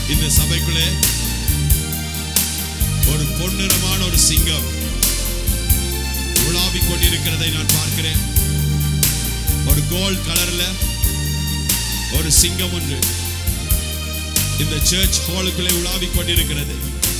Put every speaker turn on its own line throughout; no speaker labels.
இந்த சபைக்குள்ளே ஒரு பொன்னிறமான ஒரு சிங்கம் உலாவிக் கொண்டிருக்கிறதை நான் பார்க்கிறேன். ஒரு கோல்ட் கலர்ல ஒரு சிங்கம் ஒன்று இந்த சர்ச் ஹாலுக்குள்ளே உலாவிக் கொண்டிருக்கிறது.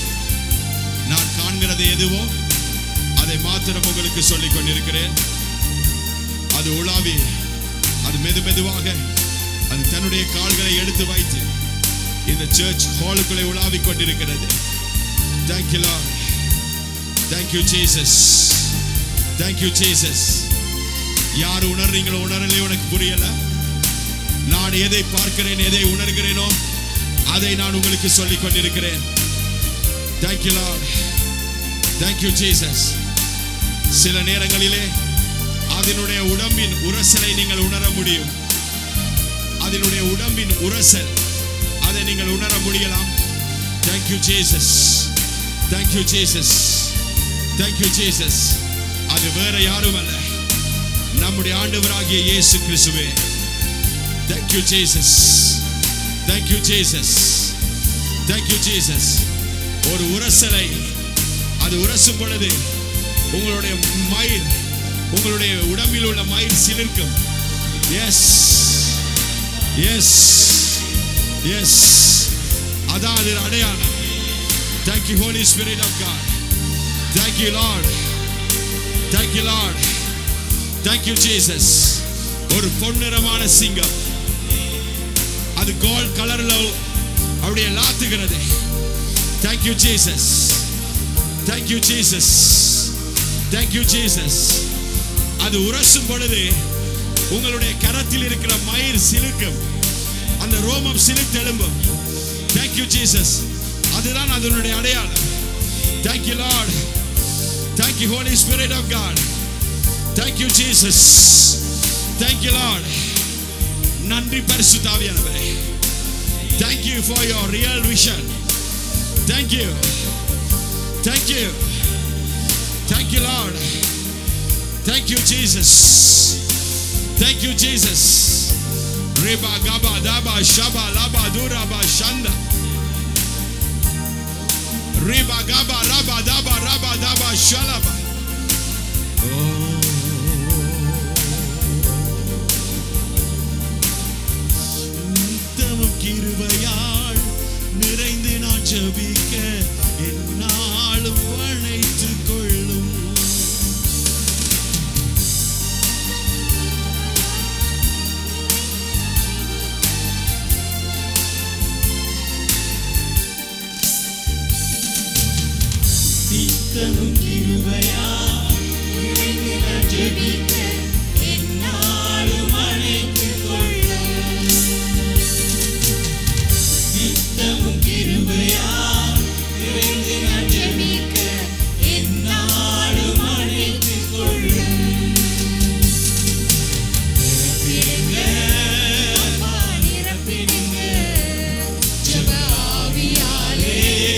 நான் காண்கிறது எதுவோ அதை மாத்திரம் உங்களுக்கு சொல்லிக் கொண்டிருக்கிறேன். அது உலாவி, அது மெதுவாக அது தன்னுடைய கால்களை எடுத்து வைத்து இந்த சர்ச் ஹாலுக்குள்ளே உலாவிக் கொண்டிருக்கிறது. Thank you Lord. Thank you Jesus. Thank you Jesus. யார் உணர்றீங்களோ உணரலையோ எனக்கு புரியல. நான் எதை பார்க்கிறேன், எதை உணர்கிறேனோ அதை நான் உங்களுக்கு சொல்லிக் கொண்டிருக்கிறேன். Thank you Lord. Thank you Jesus. சில நேரங்களிலே அதனுடைய உடம்பின் உரசலை நீங்கள் உணர முடியும். அதனுடைய உடம்பின் உரசல் அதை நீங்கள் உணர முடியலாம். Thank you Jesus. Thank you Jesus. Thank you Jesus. அது வேற யாரும் அல்ல, நம்முடைய ஆண்டவராகிய இயேசு கிறிஸ்துவே. Thank you Jesus. Thank you Jesus. Thank you Jesus. ஒரு உரசலை அது உரசும் பொழுது உங்களுடைய மயிர், உங்களுடைய உடம்பில் உள்ள மயிர் சிலிர்க்கும். எஸ் எஸ் எஸ், அதான் அது அடையாளம். Thank you Holy Spirit of God. Thank you Lord. Thank you Lord. Thank you Jesus. ஒரு பொன்னிறமான சிங்கம் அது கோல்ட் கலர்ல அப்படியே லாத்துகிறது. Thank you Jesus. Thank you Jesus. Thank you Jesus. அது உரசும் பொழுது உங்களுடைய கரத்தில் இருக்கிற மயிர் சிலுக்கும், அந்த ரோமம் சிலுத்தெழும்பும். Thank you Jesus. அதுதான் அதனுடைய அடையாளம். Thank you Lord. Thank you Holy Spirit of God. Thank you Jesus. Thank you Lord. நன்றி பரிசுத்த ஆவியானவரே. Thank you for your real vision. Thank you. Thank you. Thank you Lord. Thank you Jesus. Thank you Jesus. Reba gaba daba shaba laba dura ba shanda. Reba gaba raba daba raba daba shalaba. நித்தமும் கிருபையால் நிறைந்து நான் ஜெபிக்க என்னாலும் அழைத்துக் கொள்ளும்.
நித்தமும் கிருபையால் நிறைந்து நான் ஜெபிக்க என்னாலும் அழைத்துக் கொள்ளும். நித்தமும் கிருபையால் நிறைந்து நான் ஜெபிக்க என்னாலும் அழைத்துக் கொள்ளும். நிரப்பிடுங்க அப்பா, நிரப்பிடுங்க ஜெப ஆவியாலே.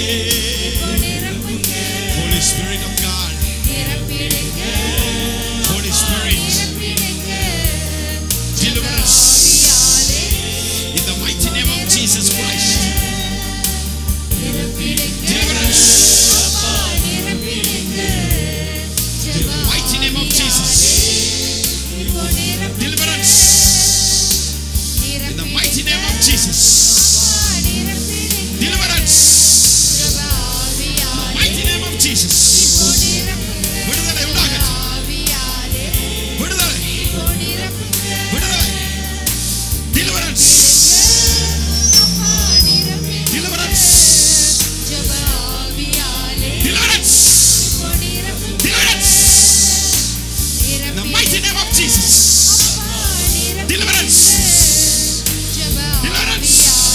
Holy Spirit of God. Holy Spirit. Deliver us in the mighty name of Jesus Christ. Deliver us in the mighty name of Jesus. Deliver us in the mighty name of Jesus. Deliver us in the mighty name of Jesus. விடுதலை உண்டாகட்டும். விடுதலை விடுதலை. Deliverance. Deliverance. Deliverance. Deliverance. In the mighty name of Jesus. Deliverance. Deliverance.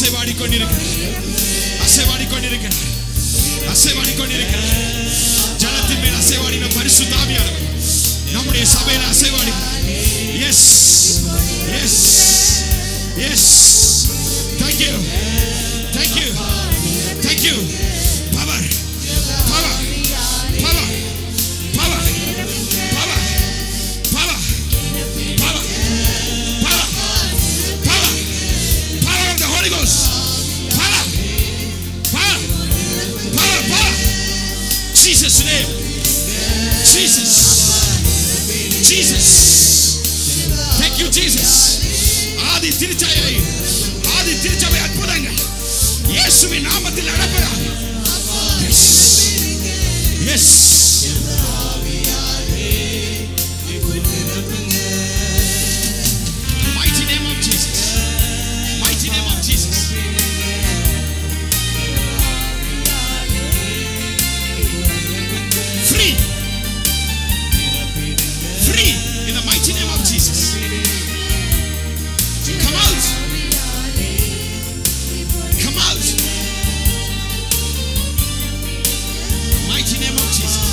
அசைவாடி கொண்டிருக்கிறார், அசைவாடி கொண்டிருக்கிறார், அசைவாடி கொண்டிருக்கிறார். ஜலத்தின் மேல் அசைவாடின பரிசுத்த ஆவியானவர் நம்முடைய சபையில் அசைவாடுகிறார். Yes yes yes. Thank you, thank you, thank you. Power, power, power, power, power, power, power, power, power, power of the Holy Ghost. Power, power, power, power. Jesus' name. Jesus, Jesus. Thank you, Jesus. ஆதி திருச்சபை, ஆதி திருச்சபை அற்புதங்கள் இயேசுவின் நாமத்தில் நடப்பதாக. Yes yes. Mighty name of Jesus, mighty name of Jesus. Free, free in the mighty name of Jesus. Come out, come out. Mighty name of Jesus.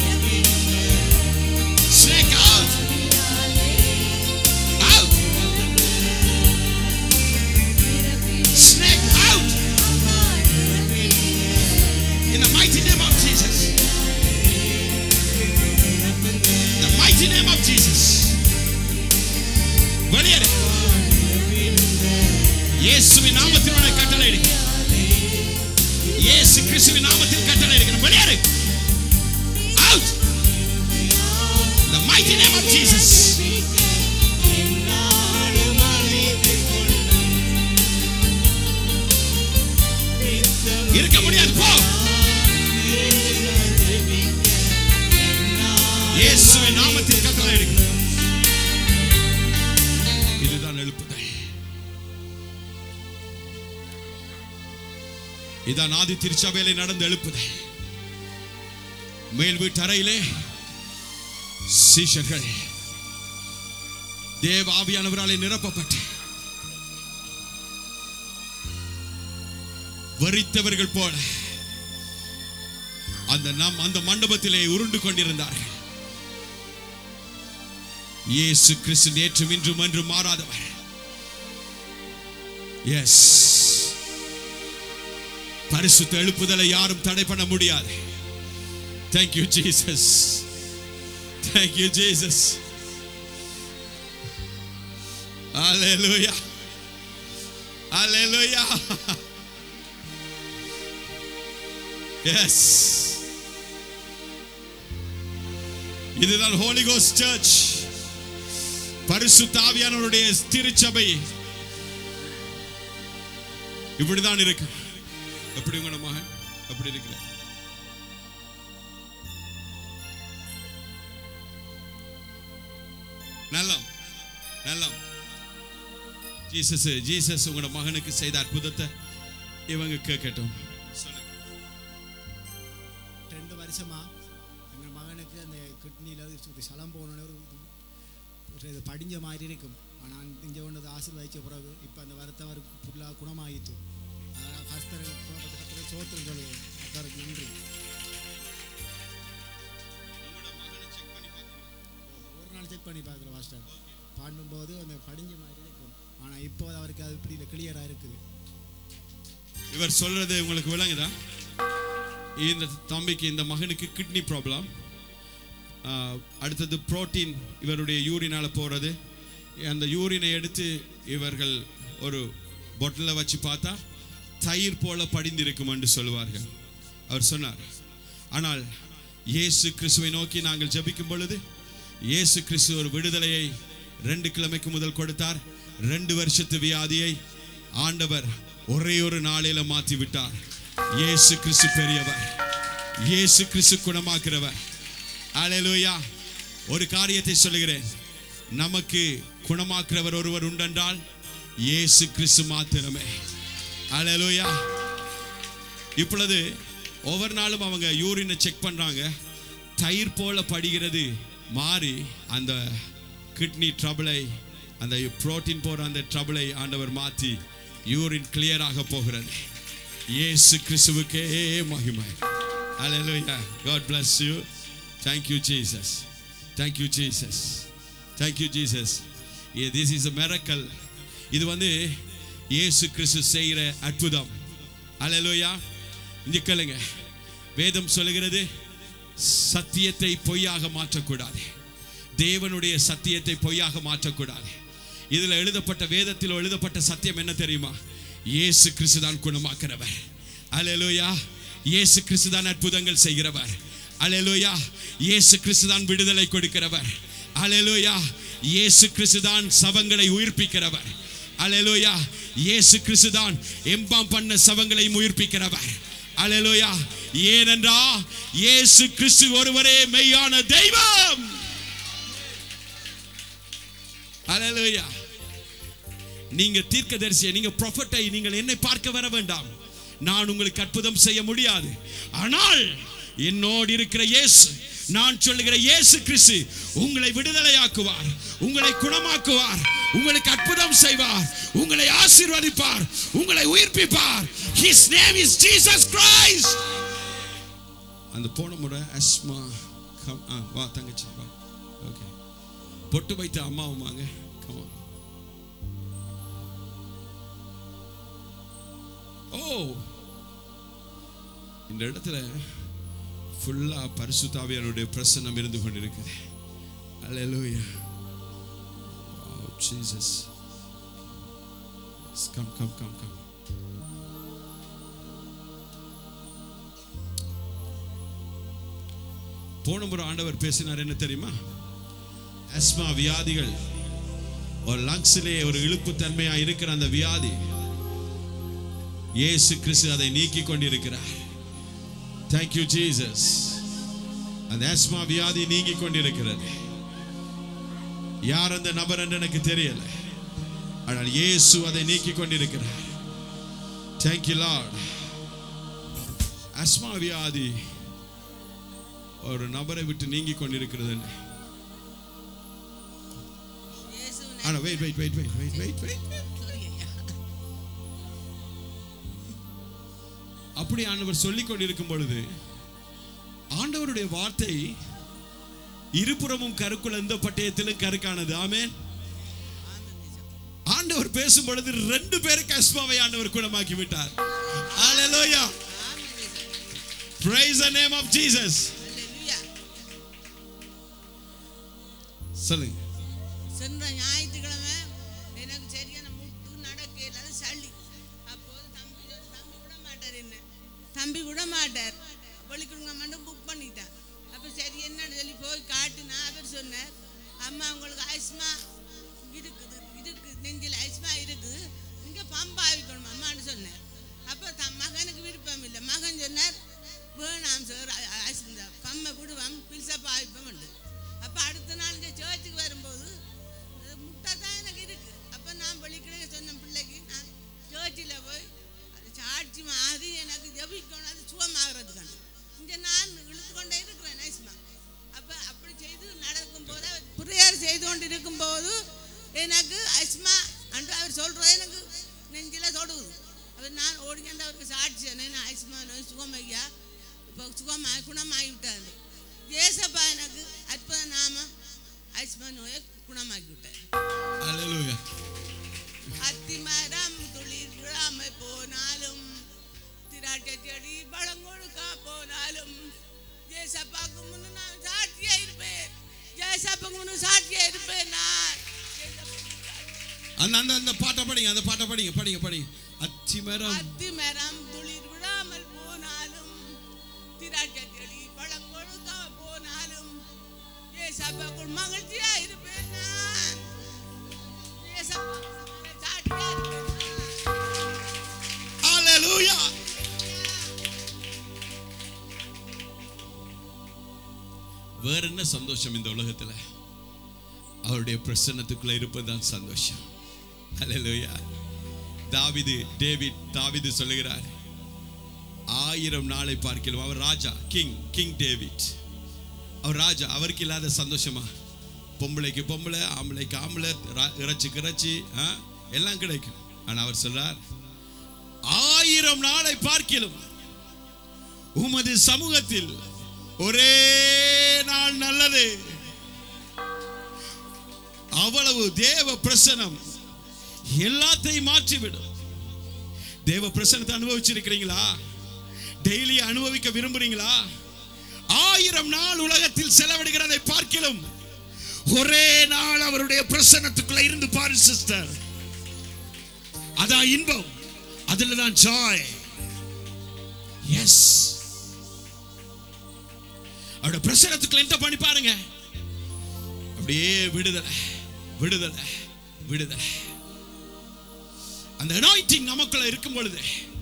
Snake out, out. Snake out in the mighty name of Jesus. The mighty name of Jesus. வெளியேறு. இயேசுவின் நாமத்தில் உனக்கு கட்டளையிடுகிறேன். இயேசு கிறிஸ்துவின் நாமத்தில் கட்டளையிடுகிறேன். வெளியேறு. Out. The mighty name of Jesus. இருக்க முடியாது, போ. இயேசுவின் நாமத்தில் கட்டளையிடுகிறேன். இதுதான் எழுப்புதல். இதான் ஆதி திருச்சபையிலே நடந்த எழுப்புதல். மேல் வீட்டு அறையிலே சீஷர்கள் தேவ ஆவியானவராலே நிரப்பப்பட்டு வரித்தவர்கள் போல அந்த மண்டபத்திலே உருண்டு கொண்டிருந்தார்கள். இயேசு கிறிஸ்து நேற்றும் இன்றும் என்றும் மாறாதவர். எஸ். பரிசுத்த எழுப்புதலை யாரும் தடை பண்ண முடியாது. Thank you, Jesus. Thank you, Jesus. Hallelujah. Hallelujah. Yes. இதுதான் Holy Ghost Church. பரிசுத்த ஆவியானவருடைய திருச்சபை இப்படிதான் இருக்கு. எப்படி உங்களோட மகன் அப்படி இருக்கிறார்? நல்லா நல்லா. ஜீசஸ் உங்களோட மகனுக்கு செய்த அற்புதத்தை இவங்க கேட்கட்டும்.
2 வருஷமா எங்கள் மகனுக்கு அந்த கிட்னியில் சலம் போன ஒரு படிஞ்ச மாதிரி இருக்கும். ஆனால் இங்கே ஒன்று ஆசீர்வதிச்ச பிறகு இப்போ அந்த வருத்தம் அவருக்கு ஃபுல்லாக குணமாகிட்டு கஸ்தர் சோத்திரம் சொல்லுவோம். அத்தருக்கு நன்றி. ஒரு நாள் செக் பண்ணி பார்க்குறேன் மாஸ்டர். பாடும்போது அந்த படிஞ்ச மாதிரி இருக்கும். ஆனால் இப்போ அவருக்கு அது இப்படி கிளியராக இருக்குது.
இவர் சொல்றது உங்களுக்கு விளங்குதா? இந்த தம்பிக்கு, இந்த மகனுக்கு கிட்னி ப்ராப்ளம், அடுத்தது புரோட்டீன் இவருடைய யூரினால போகிறது. அந்த யூரினை எடுத்து இவர்கள் ஒரு பொட்டில் வச்சு பார்த்தா தயிர் போல படிந்திருக்கும் என்று சொல்லுவார்கள். அவர் சொன்னார். ஆனால் இயேசு கிறிஸ்துவை நோக்கி நாங்கள் ஜெபிக்கும் பொழுது இயேசு கிறிஸ்து ஒரு விடுதலையை 2 கிழமைக்கு முதல் கொடுத்தார். 2 வருஷத்து வியாதியை ஆண்டவர் ஒரே ஒரு நாளில மாற்றி விட்டார். இயேசு கிறிஸ்து பெரியவர். இயேசு கிறிஸ்து குணமாக்குறவர். அல்லேலூயா. ஒரு காரியத்தை சொல்லுகிறேன். நமக்கு குணமாக்குறவர் ஒருவர் உண்டென்றால் இயேசு கிறிஸ்து மாத்திரமே. அல்லேலூயா. இப்பொழுது ஒவ்வொரு நாளும் அவங்க யூரினை செக் பண்றாங்க. தயிர் போல படிகிறது மாறி அந்த கிட்னி ட்ரபிளை, அந்த புரோட்டீன் போற அந்த ட்ரபிளை ஆண்டவர் மாற்றி யூரின் கிளியர் ஆக போகிறது. இயேசு கிறிஸ்துவுக்கே மகிமை. Hallelujah. God bless you. Thank you Jesus. Thank you Jesus. Thank you Jesus. This is a miracle. இது இயேசு கிறிஸ்து செய்கிற அற்புதம். Hallelujah. இங்க கேளுங்க. வேதம் சொல்லுகிறது சத்தியத்தை பொய்யாக மாற்றக்கூடாது. தேவனுடைய சத்தியத்தை பொய்யாக மாற்றக்கூடாது. இதில் எழுதப்பட்ட வேதத்தில் எழுதப்பட்ட சத்தியம் என்ன தெரியுமா? இயேசு கிறிஸ்து தான் குணமாக்குறவர். அல்லேலூயா. இயேசு கிறிஸ்து தான் அற்புதங்கள் செய்கிறவர். அல்லேலூயா. இயேசு கிறிஸ்து தான் விடுதலை கொடுக்கிறவர். அல்லேலூயா. இயேசு கிறிஸ்து தான் சவங்களை உயிர்ப்பிக்கிறவர். அல்லேலூயா. இயேசு கிறிஸ்து தான் எம்பாம் பண்ண சவங்களை உயிர்ப்பிக்கிறவர். அல்லேலூயா. ஏனென்றால் இயேசு கிறிஸ்து ஒருவரே மெய்யான தெய்வம். அல்லேலூயா. நீங்க தீர்க்கதரிசியை, நீங்க ப்ராஃபட்டை நீங்கள் என்னை பார்க்க வர வேண்டாம். நான் உங்களுக்கு அற்புதம் செய்ய முடியாது. ஆனால் என்னோடு இருக்கிற இயேசு, நான் சொல்லுகிற இயேசு கிறிஸ்து உங்களை விடுதலையாக்குவார், உங்களை குணமாக்குவார், உங்களுக்கு அற்புதம் செய்வார், உங்களை ஆசீர்வதிப்பார், உங்களை உயிர்ப்பிப்பார். His name is Jesus Christ. அந்த போன முறை அஸ்மா வா தங்கச்சி வா. ஓகே. பொட்டு வைத்த அம்மாவும் வாங்க. Come on. இந்த இடத்துல ஃபுல்லா பரிசுத்த ஆவியானவருடைய பிரசன்னம் இருந்து கொண்டிருக்குது. Hallelujah. Oh Jesus. Come. போன முறை ஆண்டவர் பேசினார் என்ன தெரியுமா? அஸ்மா வியாதிகள், ஒரு லங்ஸிலே ஒரு இழுப்பு தன்மையா இருக்கிற அந்த வியாதி, இயேசு கிறிஸ்து அதை நீக்கி கொண்டிருக்கிறார். Thank you Jesus. அந்த ஆஸ்மா வியாதி நீங்கி கொண்டிருக்கிறது. யார் அந்த நபர் என்று எனக்கு தெரியல, ஆனால் இயேசு அதை நீக்கி கொண்டிருக்கிறார். Thank you Lord. ஆஸ்மா வியாதி ஒரு நபரை விட்டு நீங்கி கொண்டிருக்கிறது. ஆனா wait. அப்படி ஆண்டவர் சொல்லிக் கொண்டிருக்கும் பொழுது ஆண்டவருடைய வார்த்தை இருபுறமும் கருக்குள்ள எந்த பட்டயத்திலும் கருக்கானது. ஆமென். ஆண்டவர் பேசும் பொழுது 2 பேருக்கு அஸ்மாவை ஆண்டவர் குணமாக்கி விட்டார். ஹalleluya. Praise the name of Jesus. சொல்லுங்க.
சென்ற ஞாயிற்றுக்கிழமை எனக்கு சரியான முட்டு நடக்கல, சளி. அப்போது தம்பி விட மாட்டார் வெளிக்கிடுங்க மட்டும் புக் பண்ணிட்டேன். அப்போ சரி என்னன்னு சொல்லி போய் காட்டுனா அவர் சொன்னார், அம்மா உங்களுக்கு ஆஸ்மா இருக்குது, நெஞ்சில் ஆஸ்மா இருக்குது, நீங்கள் பம்பு ஆவிக்கணும் அம்மான்னு சொன்னார். அப்போ மகனுக்கு விருப்பம் இல்லை. மகன் சொன்னார் வேணாம் சார், பம்மை விடுவோம், பில்சப்பா ஆவிப்போம் உண்டு. அப்போ அடுத்த நாள் இந்த சர்ச்சுக்கு வரும்போது முட்டை தான் எனக்கு இருக்கு. அப்போ நான் வெளிக்கிட சொன்ன பிள்ளைக்கு நான் சர்ச்சில் போய் அது சாட்சி மாதிரி எனக்கு ஜபிக்கணும், அது சுகமாகிறதுக்கான இங்கே நான் இழுத்து கொண்டே இருக்கிறேன் ஆஸ்மா. அப்போ அப்படி செய்து நடக்கும்போது ப்ரேயர் செய்து கொண்டு இருக்கும்போது எனக்கு ஆஸ்மா அன்று அவர் சொல்கிறது எனக்கு நெஞ்சில் தொடுது. அப்போ நான் ஓடிக்கண்டு அவருக்கு சாட்சி சொன்னேன், ஆஸ்மா நோய் சுகமையா இப்போ குணமாகிவிட்டாரு. ஏசப்பா எனக்கு அற்புத நாம ஆஸ்மா நோயை குணமாக்கி விட்டார்.
ஹalleluya.
அத்திமரம் துளிர் விழாமல் போனாலும், திராட்சை செடி பழம் கொடுக்க போனாலும், ஏசப்பாக்கு முன்னு நான் சாட்சியா இருப்பேன். ஏசப்பாக்கு முன்னு சாட்சியா இருப்பேன் நான்.
அந்த பாட்டை படிங்க, அந்த பாட்டை படிங்க.
அத்திமரம் துளிர் விழாமல் போனாலும், திராட்சை செடி பழம் கொடுக்க போனாலும், ஏசப்பாக்குள் மகிழ்ச்சியா இருப்பேன் நான். ஏசப்பாக்கு சாட்சியா இருப்பேன் நான்.
ஹalleluya. வேற என்ன சந்தோஷம் இந்த உலகத்துல? அவருடைய பிரசன்னத்துக்குள்ள இருப்பதுதான் சந்தோஷம். ஹalleluya. தாவீது சொல்லுகிறார், 1000 நாளை பார்க்கலாம். அவர் ராஜா, கிங் டேவிட். அவர் ராஜா, அவருக்கு இல்லாத சந்தோஷமா? பொம்பளைக்கு பொம்பளை, ஆம்பளைக்கு ஆம்பளை, இறைச்சிக்கு இறைச்சி எல்லாம் கிடைக்கும். ஆனால் அவர் சொல்றார், 1000 நாளை பார்க்கிலும் உமது சமூகத்தில் ஒரே நாள் நல்லது. அவ்வளவு தேவ பிரசன்னம் எல்லாத்தையும் மாற்றிவிடும். தேவ பிரசன்னத்தை அனுபவிச்சிருக்கிறீங்களா? டெய்லி அனுபவிக்க விரும்புறீங்களா? 1000 நாள் உலகத்தில் செலவிடுகிறதை பார்க்கிலும் ஒரே நாள் அவருடைய பிரசன்னத்துக்குள்ள இருந்து பாரு சிஸ்டர். அதான் இன்பம், அதுலதான் ஜாய். எஸ், அவருடைய பிரசன்னத்துக்குள்ள என்ன பண்ணி பாருங்க, அப்படியே விடுதலை விடுதலை விடுதலை. அந்த அனாயிண்டிங் நமக்குள்ள இருக்கும் பொழுது,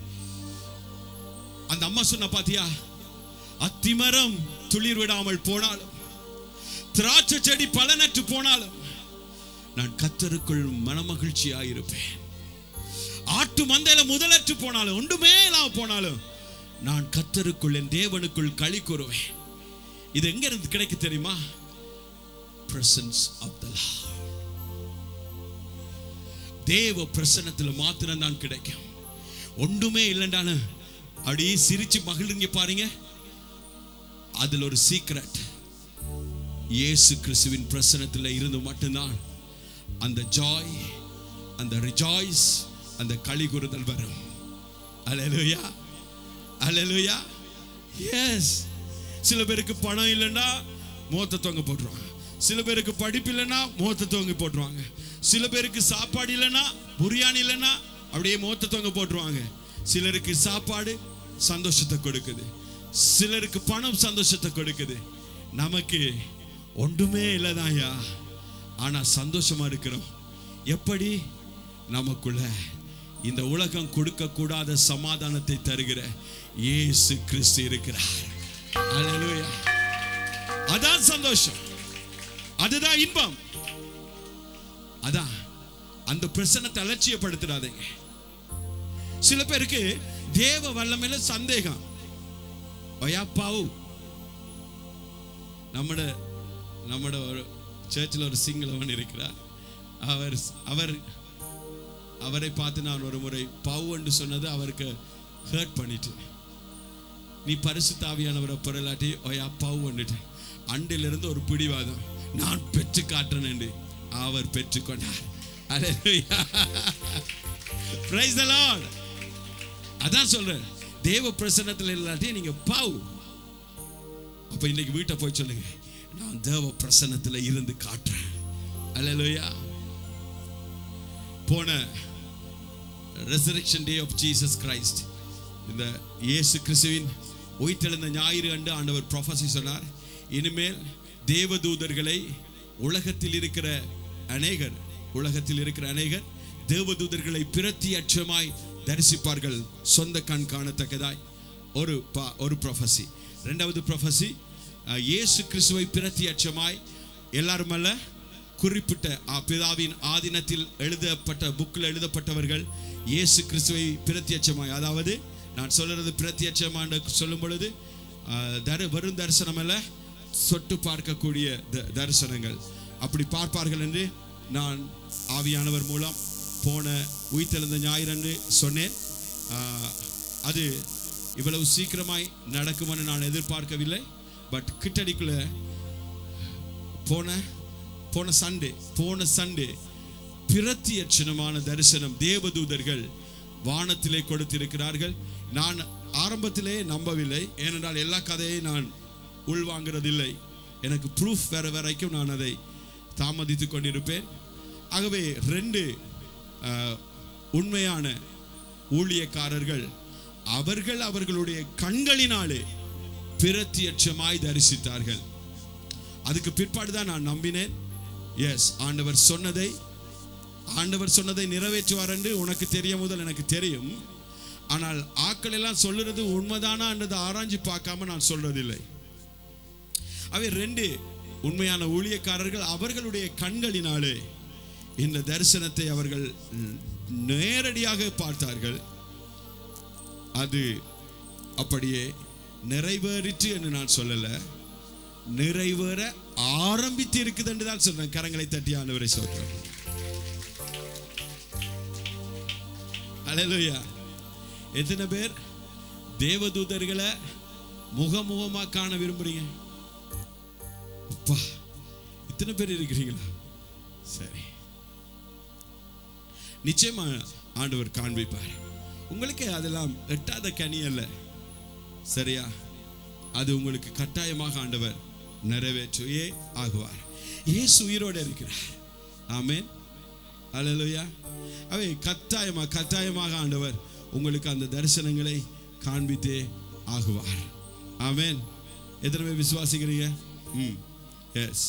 அந்த அம்மா சொன்ன பாத்தியா, அத்திமரம் துளிர் விடாமல் போனாலும், திராட்சை செடி பலனற்று போனாலும், நான் கர்த்தருக்குள் மனமகிழ்ச்சியாயிருப்பேன். ஆட்டு மந்தையில முதலற்று போனாலும், ஒன்றுமே இல்லாம போனாலும், நான் கர்த்தருக்குள் என் தேவனுக்குள் களி கூறுவேன். இது எங்க இருந்து கிடைக்கு தெரியுமா? Presence of the Lord. தேவ பிரசன்னத்தில் மாத்திரம் தான் கிடைக்கும். ஒன்றுமே இல்லைண்டான அப்படியே சிரிச்சு மகிழ்றீங்க பாருங்க, அதுல ஒரு சீக்ரெட். இயேசு கிறிஸ்துவின் பிரசன்னத்தில் இருந்து மட்டும்தான் அந்த ஜாய், அந்த ரிஜாய்ஸ், அந்த களி கூறுதல் வரும். அல்லேலூயா, அல்லேலூயா. எஸ், சில பேருக்கு பணம் இல்லைன்னா முகத்தை தொங்க போட்டுருவாங்க. சில பேருக்கு படிப்பு இல்லைன்னா முகத்தை தொங்க போட்டுருவாங்க. சில பேருக்கு சாப்பாடு இல்லைன்னா, பிரியாணி இல்லைன்னா அப்படியே முகத்தை தொங்க போட்டுருவாங்க. சிலருக்கு சாப்பாடு சந்தோஷத்தை கொடுக்குது, சிலருக்கு பணம் சந்தோஷத்தை கொடுக்குது. நமக்கு ஒன்றுமே இல்லைதாயா, ஆனா சந்தோஷமா இருக்கிறோம். எப்படி? நமக்குள்ள இந்த உலகம் கொடுக்க கூடாத சமாதானத்தை தருகிற இயேசு கிறிஸ்து இருக்கிறார். அல்லேலூயா. அதான் சந்தோஷம், அதுதான் இன்பம். அதான் அந்த பிரசன்னத்தை அலட்சியப்படுத்திடாதீங்க. சில பேருக்கு தேவ வல்லமையில சந்தேகம். ஒயாப்பாவு நம்மட ஒரு சர்ச்சில் ஒரு சிங்களவன் இருக்கிறார். அவரை பார்த்து நான் ஒரு முறை பவு என்று சொன்னது அவருக்கு ஹர்ட் பண்ணிட்டு, நீ பரிசுத்த ஆவியானவரை பொருளாட்டி ஒயா பவு வந்துட்டு, அண்டிலிருந்து ஒரு பிடிவாதம், நான் பெற்று காட்டுறேன் என்று அவர் பெற்றுக்கொண்டார். அல்லேலூயா. Praise the lord. அதான் சொல்றேன், தேவ பிரசன்னத்தில் இல்லாட்டி நீங்க பாவ். அப்ப இன்னைக்கு வீட்டை போய் சொல்லுங்க, நான் தேவ பிரசன்னத்தில் இருந்து காட்டுறேன். அல்லேலூயா. போன resurrection day of Jesus Christ, இந்த இயேசு கிறிஸ்துவின் உயிர்த்தெழுந்த ஞாயிறு அன்று ஆண்டவர் ப்ரொஃபஸி சொன்னார், இனிமேல் தேவதூதர்களை உலகத்தில் இருக்கிற அநேகர் தேவதூதர்களை பிரத்யட்சமாய் தரிசிப்பார்கள், சொந்த கண் காணத்தக்கதாய். ஒரு ப்ரொஃபஸி. இரண்டாவது ப்ரொஃபஸி, இயேசு கிறிஸ்துவை பிரத்யட்சமாய் எல்லாரும் அல்ல, குறிப்பிட்ட பிதாவின் ஆதீனத்தில் எழுதப்பட்ட புக்கில் எழுதப்பட்டவர்கள் இயேசு கிறிஸ்துவை பிரத்யட்சமாய், அதாவது நான் சொல்றது பிரத்யட்சமான சொல்லும் பொழுது வெறும் தரிசனம் அல்ல, சொட்டு பார்க்கக்கூடிய தரிசனங்கள், அப்படி பார்ப்பார்கள் என்று நான் ஆவியானவர் மூலம் போன உயிர்த்தெழுந்த ஞாயிறு சொன்னேன். அது இவ்வளவு சீக்கிரமாய் நடக்கும் என்று நான் எதிர்பார்க்கவில்லை. பட் கிட்டடிக்குள்ள போன சண்டே பிரத்யட்சமான தரிசனம் தேவதூதர்கள் வானத்திலே கொடுத்திருக்கிறார்கள். நான் ஆரம்பத்திலே நம்பவில்லை, ஏனென்றால் எல்லா கதையை நான் உள்வாங்கிறதில்லை. எனக்கு ப்ரூஃப் வேற வரைக்கும் நான் அதை தாமதித்து கொண்டிருப்பேன். ஆகவே 2 உண்மையான ஊழியக்காரர்கள் அவர்களுடைய கண்களினாலே பிரத்யட்சமாய் தரிசித்தார்கள். அதுக்கு பிற்பாடுதான் நான் நம்பினேன். எஸ், ஆண்டவர் சொன்னதை நிறைவேற்றுவார் என்று உனக்கு தெரியும் முதல் எனக்கு தெரியும். ஆனால் ஆக்கள் எல்லாம் சொல்லுறது உண்மைதானா என்றதை ஆராய்ச்சி பார்க்காம நான் சொல்றதில்லை. அவை 2 உண்மையான ஊழியக்காரர்கள் அவர்களுடைய கண்களினாலே இந்த தரிசனத்தை அவர்கள் நேரடியாக பார்த்தார்கள். அது அப்படியே நிறைவேறிற்று என்று நான் சொல்லல, நிறைவேற ஆரம்பித்து இருக்குது என்று தான் சொல்றேன். கரங்களை தட்டி ஆண்டவரை சொல்றேன். அல்லேலூயா. எத்தனை பேர் தேவதூதர்களை முகமுகமா காண விரும்புறீங்க? அப்பா, இத்தனை பேர் இருக்கிறீங்களா? சரி, நிச்சயமா ஆண்டவர் காண்பிப்பார் உங்களுக்கு. அதெல்லாம் எட்டாத கனி அல்ல, சரியா? அது உங்களுக்கு கட்டாயமாக ஆண்டவர் நிறைவேற்றியே ஆகுவார். இயேசு உயிரோடு இருக்கிறார். ஆமென், அல்லேலூயா. அவை கட்டாயமாக ஆண்டவர் உங்களுக்கு அந்த தரிசனங்களை காண்பித்தே ஆகுவார். ஆமென். எத்தனை பேர் விசுவாசிக்கிறீங்க? எஸ்.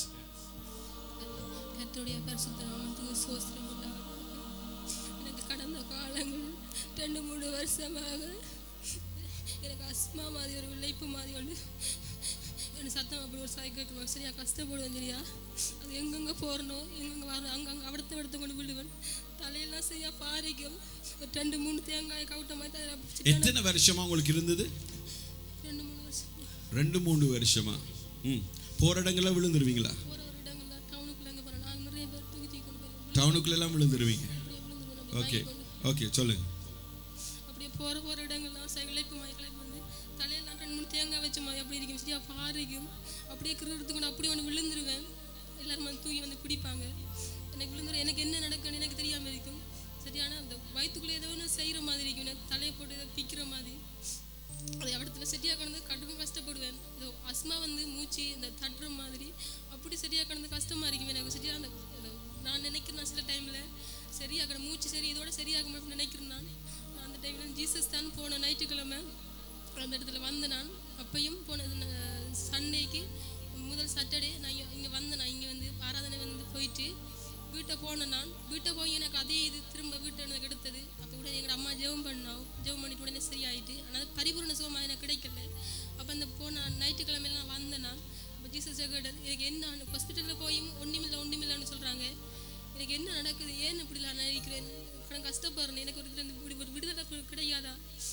கர்த்தருடைய பரிசுத்த நாமத்துக்கு ஸ்தோத்திரம் உண்டாகட்டும். எனக்கு கடந்த காலங்கள் 2-3 வருஷமாக எனக்கு அஸ்மா மாதிரி ஒரு விளைப்பு மாதிரி ஒன்று எனக்கு சத்தம் அப்படி ஒரு சைக்கிள் சரியா கஷ்டப்படுவேன். சரியா, அது எங்கெங்கே போறனோ எங்கெங்கே வரணும் அங்கங்கே அடுத்த கொண்டு விடுவேன். தலையெல்லாம் சரியா பாரிக்கும். ஒரு 2-3 தேங்காய் கவுட்ட மாதிரி.
எத்தனை வருஷமா உங்களுக்கு இருந்தது?
2-3 வருஷம்.
2-3 வருஷமா? போற இடங்கள்ல விழுந்துருவீங்களா?
ஒரு இடங்கள்ல டவுனுக்குள்ள எங்கே போகிறேன் நான் நிறைய பேர் தூக்கி கொண்டு போயிருவேன்.
டவுனுக்குள்ள எல்லாம் விழுந்துருவீங்க? ஓகே ஓகே, சொல்லுங்க.
அப்படியே போகிற இடங்கள்லாம் விளைப்பு மாதிரி வந்து தலையெல்லாம் 2-3 தேங்காய் வச்ச மாதிரி அப்படி இருக்கும். சரியா பாரிக்கும். அப்படியே கிருத்துக்கொண்டு அப்படியே ஒன்று விழுந்துருவேன். எல்லாரும் வந்து தூக்கி வந்து பிடிப்பாங்க. எனக்கு விழுந்துடும். எனக்கு என்ன நடக்குன்னு எனக்கு தெரியாமல் இருக்கும். சரியான அந்த வயிற்றுக்குள்ளே ஏதோ ஒன்று செய்கிற மாதிரி இருக்கும். எனக்கு தலையை போட்டு ஏதோ பிக்கிற மாதிரி அதை இடத்துல சரியாக கொண்டு கடுமையாக கஷ்டப்படுவேன். ஏதோ அஸ்மா வந்து மூச்சு இந்த தட்டுற மாதிரி அப்படி சரியாக கொண்டு கஷ்டமாக இருக்கும் எனக்கு. சரியாக அந்த நான் நினைக்கிறேன் சில டைமில் சரியாக மூச்சு சரி இதோட சரியாக மட்டும் நினைக்கிறேன். நான் அந்த டைமில் ஜீசஸ் தான் போன ஞாயிற்றுக்கிழமை அந்த இடத்துல வந்தேன். நான் அப்பையும் போனது சண்டேக்கு முதல் சாட்டர்டே நான் இங்கே வந்தேன். நான் இங்கே வந்து ஆராதனை வந்து போயிட்டு வீட்டை போனேன். நான் வீட்டை போய் எனக்கு அதே இது திரும்ப வீட்டை எனக்கு எடுத்தது. அப்போ உடனே எங்கள் அம்மா ஜெபம் பண்ணிட்டு உடனே சரியாயிட்டு. ஆனால் பரிபூர்ண சுகமாக எனக்கு கிடைக்கல. அப்போ அந்த போன ஞாயிற்றுக்கிழமையில நான் வந்தேன். நான் அப்போ ஜீசஸ் கேட்டது எனக்கு என்ன ஹாஸ்பிட்டலில் போயும் ஒன்றுமில்லைன்னு சொல்கிறாங்க. எனக்கு என்ன நடக்குது, ஏன் இப்படிலாம் நான் இருக்கிறேன், நான் கஷ்டப்படுறேன், எனக்கு ஒரு விடுதலை கிடையாதா?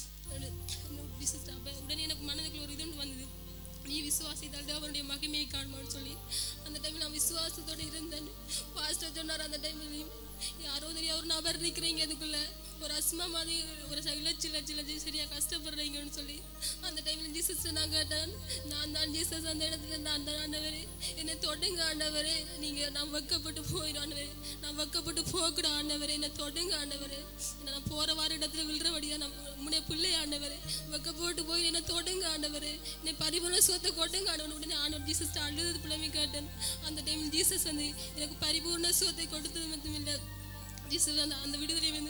அப்போ உடனே எனக்கு மனதுக்குள்ள ஒரு இது வந்தது, நீ விசுவாசித்தால் அவருடைய மகிமையை காணுமான்னு சொல்லி. அந்த டைமில் நான் விசுவாசத்தோடு இருந்தேன். பாஸ்டர் சொன்னார் அந்த டைம்லையும் யாரோ தெரியா ஒரு நபர் இருக்கிறீங்க அதுக்குள்ள ஒரு அஸ்மா மாதிரி ஒரு இலச்சி சரியா கஷ்டப்படுறீங்கன்னு சொல்லி. அந்த டைமில் ஜீசஸ் நான் கேட்டேன், நான் தான் ஜீசஸ், அந்த இடத்துல நான் தான் ஆண்டவரே, என்னை தொடுங்க ஆண்டவரே, நீங்கள் நான் வெக்கப்பட்டு போயிடும் ஆண்டவரே, நான் வெக்கப்பட்டு போகக்கூட ஆண்டவரே, என்னை தொடுங்க ஆண்டவரே, நான் போகிற வார இடத்துல விழுறபடியா நான் உன்னை பிள்ளை ஆண்டவரே, வெக்கப்பட்டு போய் என்னை தொடுங்க ஆண்டவரே, என்னை பரிபூர்ண சுகத்தை கொடுங்க ஆண்டவன். உடனே ஆண்டவர் ஜீசஸ் அழுது பிள்ளைமை கேட்டேன். அந்த டைமில் ஜீசஸ் வந்து எனக்கு பரிபூர்ண சுகத்தை கொடுத்தது மட்டும் இல்லை, ஜீசஸ் அந்த விடுதலை வந்து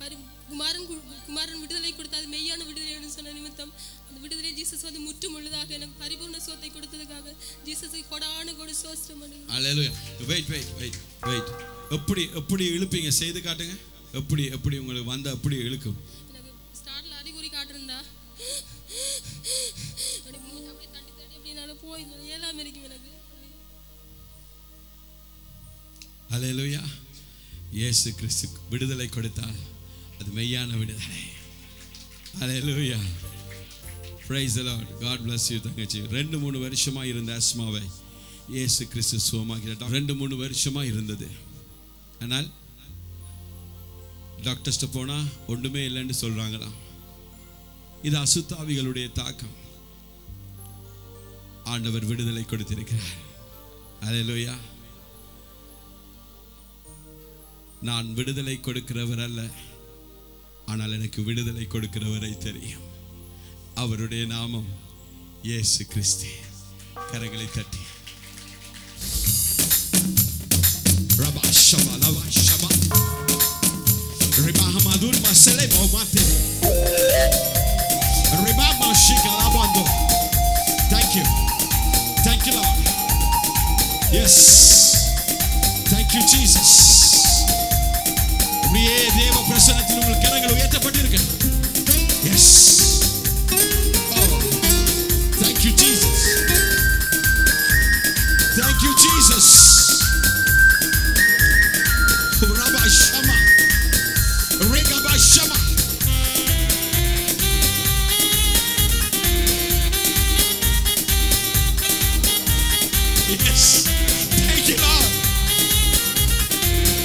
குமாரன் விடுதலை கொடுத்தாது மெய்யான விடுதலை சொன்ன நிமித்தம் அந்த விடுதலை ஜீசஸ் வந்து முற்று முழுதாக எனக்கு பரிபூர்ண சுகத்தை கொடுத்ததுக்காக ஜீசஸை கொடான கொடு சோஸ்திரம் பண்ணுங்க.
ஹல்லேலூயா. வெயிட் எப்படி இழுப்பீங்க, செய்து காட்டுங்க. எப்படி உங்களுக்கு வந்த அப்படி இழுக்கும்.
எனக்கு ஸ்டார்ட்ல அறிகுறி காட்டுறா அப்படியே தட்டி அப்படி என்னால் போய் ஏழாம இருக்கும் எனக்கு.
ஹல்லேலூயா. இயேசு கிறிஸ்து விடுதலை கொடுத்தால் அது மெய்யான விடுதலை. ஹல்லேலூயா. Praise the Lord. God bless you தங்கச்சி. 2-3 வருஷமா இருந்த ஆஸ்மாவை இயேசு கிறிஸ்து சுகமாக்கிட்டார். 2-3 வருஷமா இருந்தது. ஆனால் டாக்டர்ஸ்ட போனா ஒன்றுமே இல்லைன்னு சொல்றாங்களாம். இது அசுத்தாவிகளுடைய தாக்கம். ஆண்டவர் விடுதலை கொடுத்திருக்கிறார். ஹல்லேலூயா. நான் விடுதலை கொடுக்கிறவர் அல்ல, ஆனால் எனக்கு விடுதலை கொடுக்கிறவரை தெரியும். அவருடைய நாமம் இயேசு கிறிஸ்து. கரங்களை தட்டி ரபா ஷபா லவா ஷபா ரிபா ஹமாதுர் மசலே மோமாத்தே ரிபா மாஷிகா லாபாந்தோ. Thank you Lord. Yes, thank you Jesus. அப்படியே தேவ பிரசன்னத்தில் உங்கள் கரங்கள் உயர்த்தப்பட்டிருக்க. Yes. Oh, thank you Jesus. Thank you Jesus. Rabba Shama. Regaba Shama. Yes. Thank you Lord.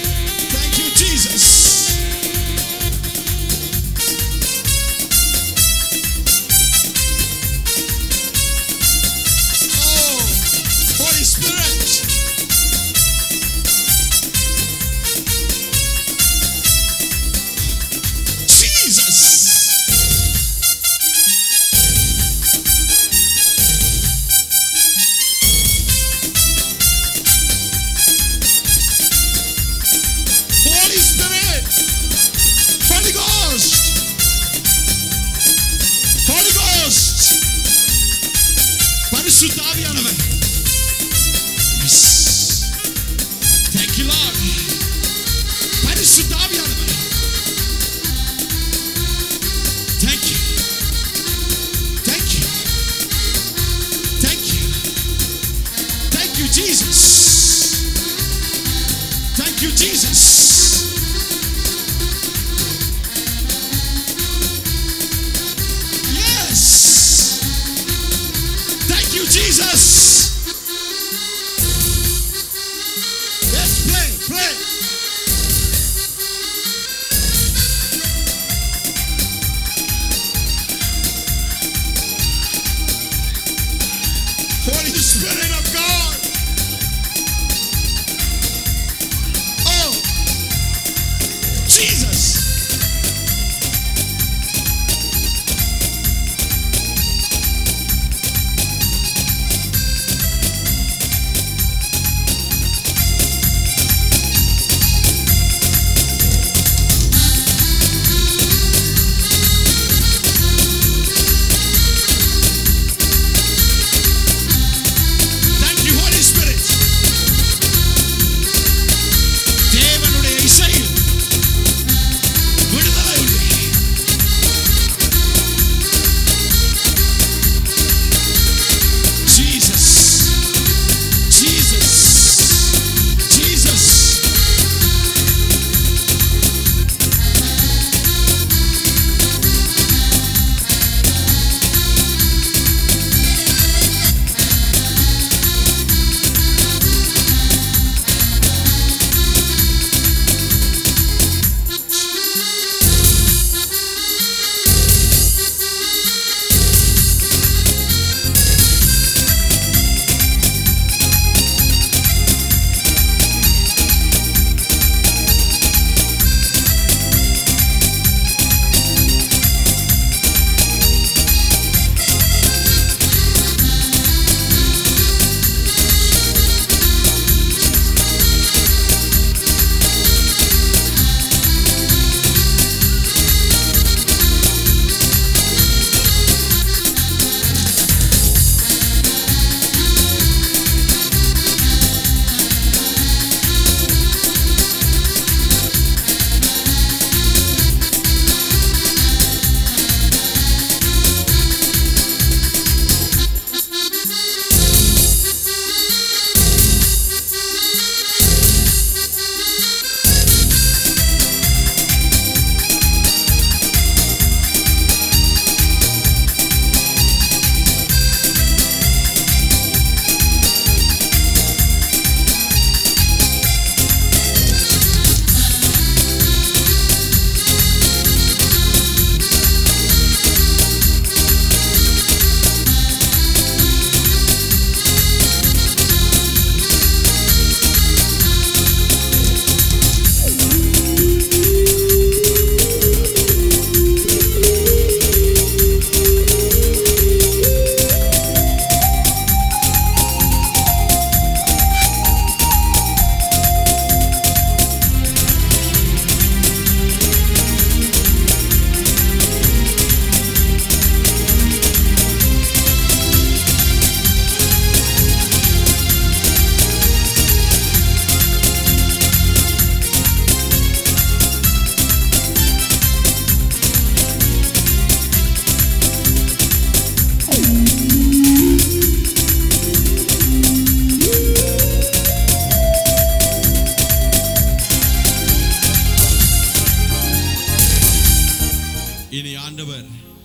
இனி ஆண்டவர்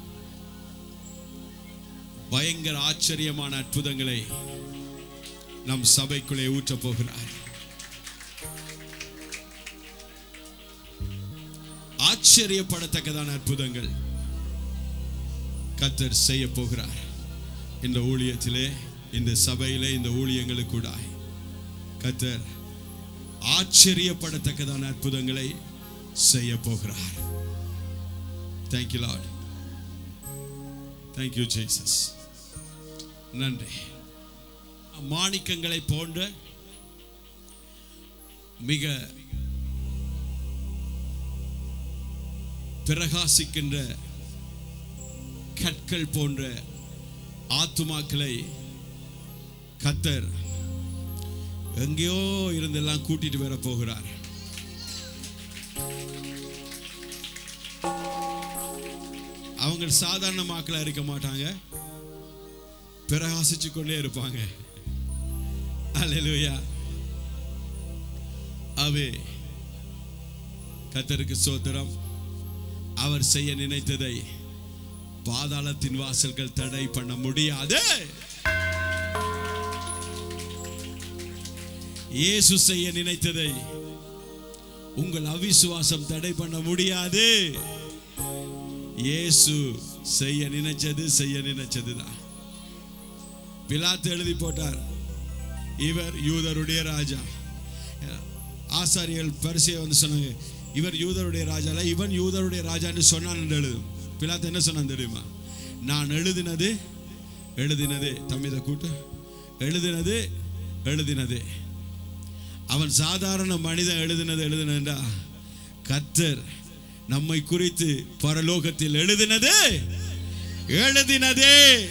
பயங்கர ஆச்சரியமான அற்புதங்களை நம் சபைக்குள்ளே ஊற்றப் போகிறார். ஆச்சரியப்படத்தக்கதான அற்புதங்கள் கர்த்தர் செய்ய போகிறார். இந்த ஊழியத்திலே, இந்த சபையிலே, இந்த ஊழியங்களுக்கூடாய் கர்த்தர் ஆச்சரியப்படத்தக்கதான அற்புதங்களை செய்ய போகிறார். Thank you Lord. Thank you Jesus. நன்றி. மாணிக்கங்களை போன்ற மிக பிரகாசிக்கின்ற கற்கள் போன்ற ஆத்துமாக்களை கர்த்தர் எங்கேயோ இருந்தெல்லாம் கூட்டிட்டு வர போகிறார். அவங்க சாதாரண மக்களா இருக்க மாட்டாங்க, பிரகாசிச்சு கொண்டே இருப்பாங்க. அல்லேலூயா. அவே கர்த்தருக்கு ஸ்தோத்திரம். அவர் செய்ய நினைத்ததை பாதாளத்தின் வாசல்கள் தடை பண்ண முடியாது. இயேசு செய்ய நினைத்ததை உங்கள் அவிசுவாசம் தடை பண்ண முடியாது. இயேசு செய்ய நினைச்சதுதான். பிலாத்து எழுதி போட்டார், இவர் யூதருடைய ராஜா. ஆசாரியர்கள் பரிசேயர் வந்து சொன்னாங்க, இவர் யூதருடைய ராஜா இல்ல, இவன் யூதருடைய ராஜான்னு சொன்னான் என்று எழுதும். பிலாத்து என்ன சொன்னான் தெரியுமா? நான் எழுதினது தம்மித கூட்டு எழுதினது. அவன் சாதாரண மனிதன் எழுதினதா? கர்த்தர் நம்மை குறித்து பரலோகத்தில் எழுதினதே.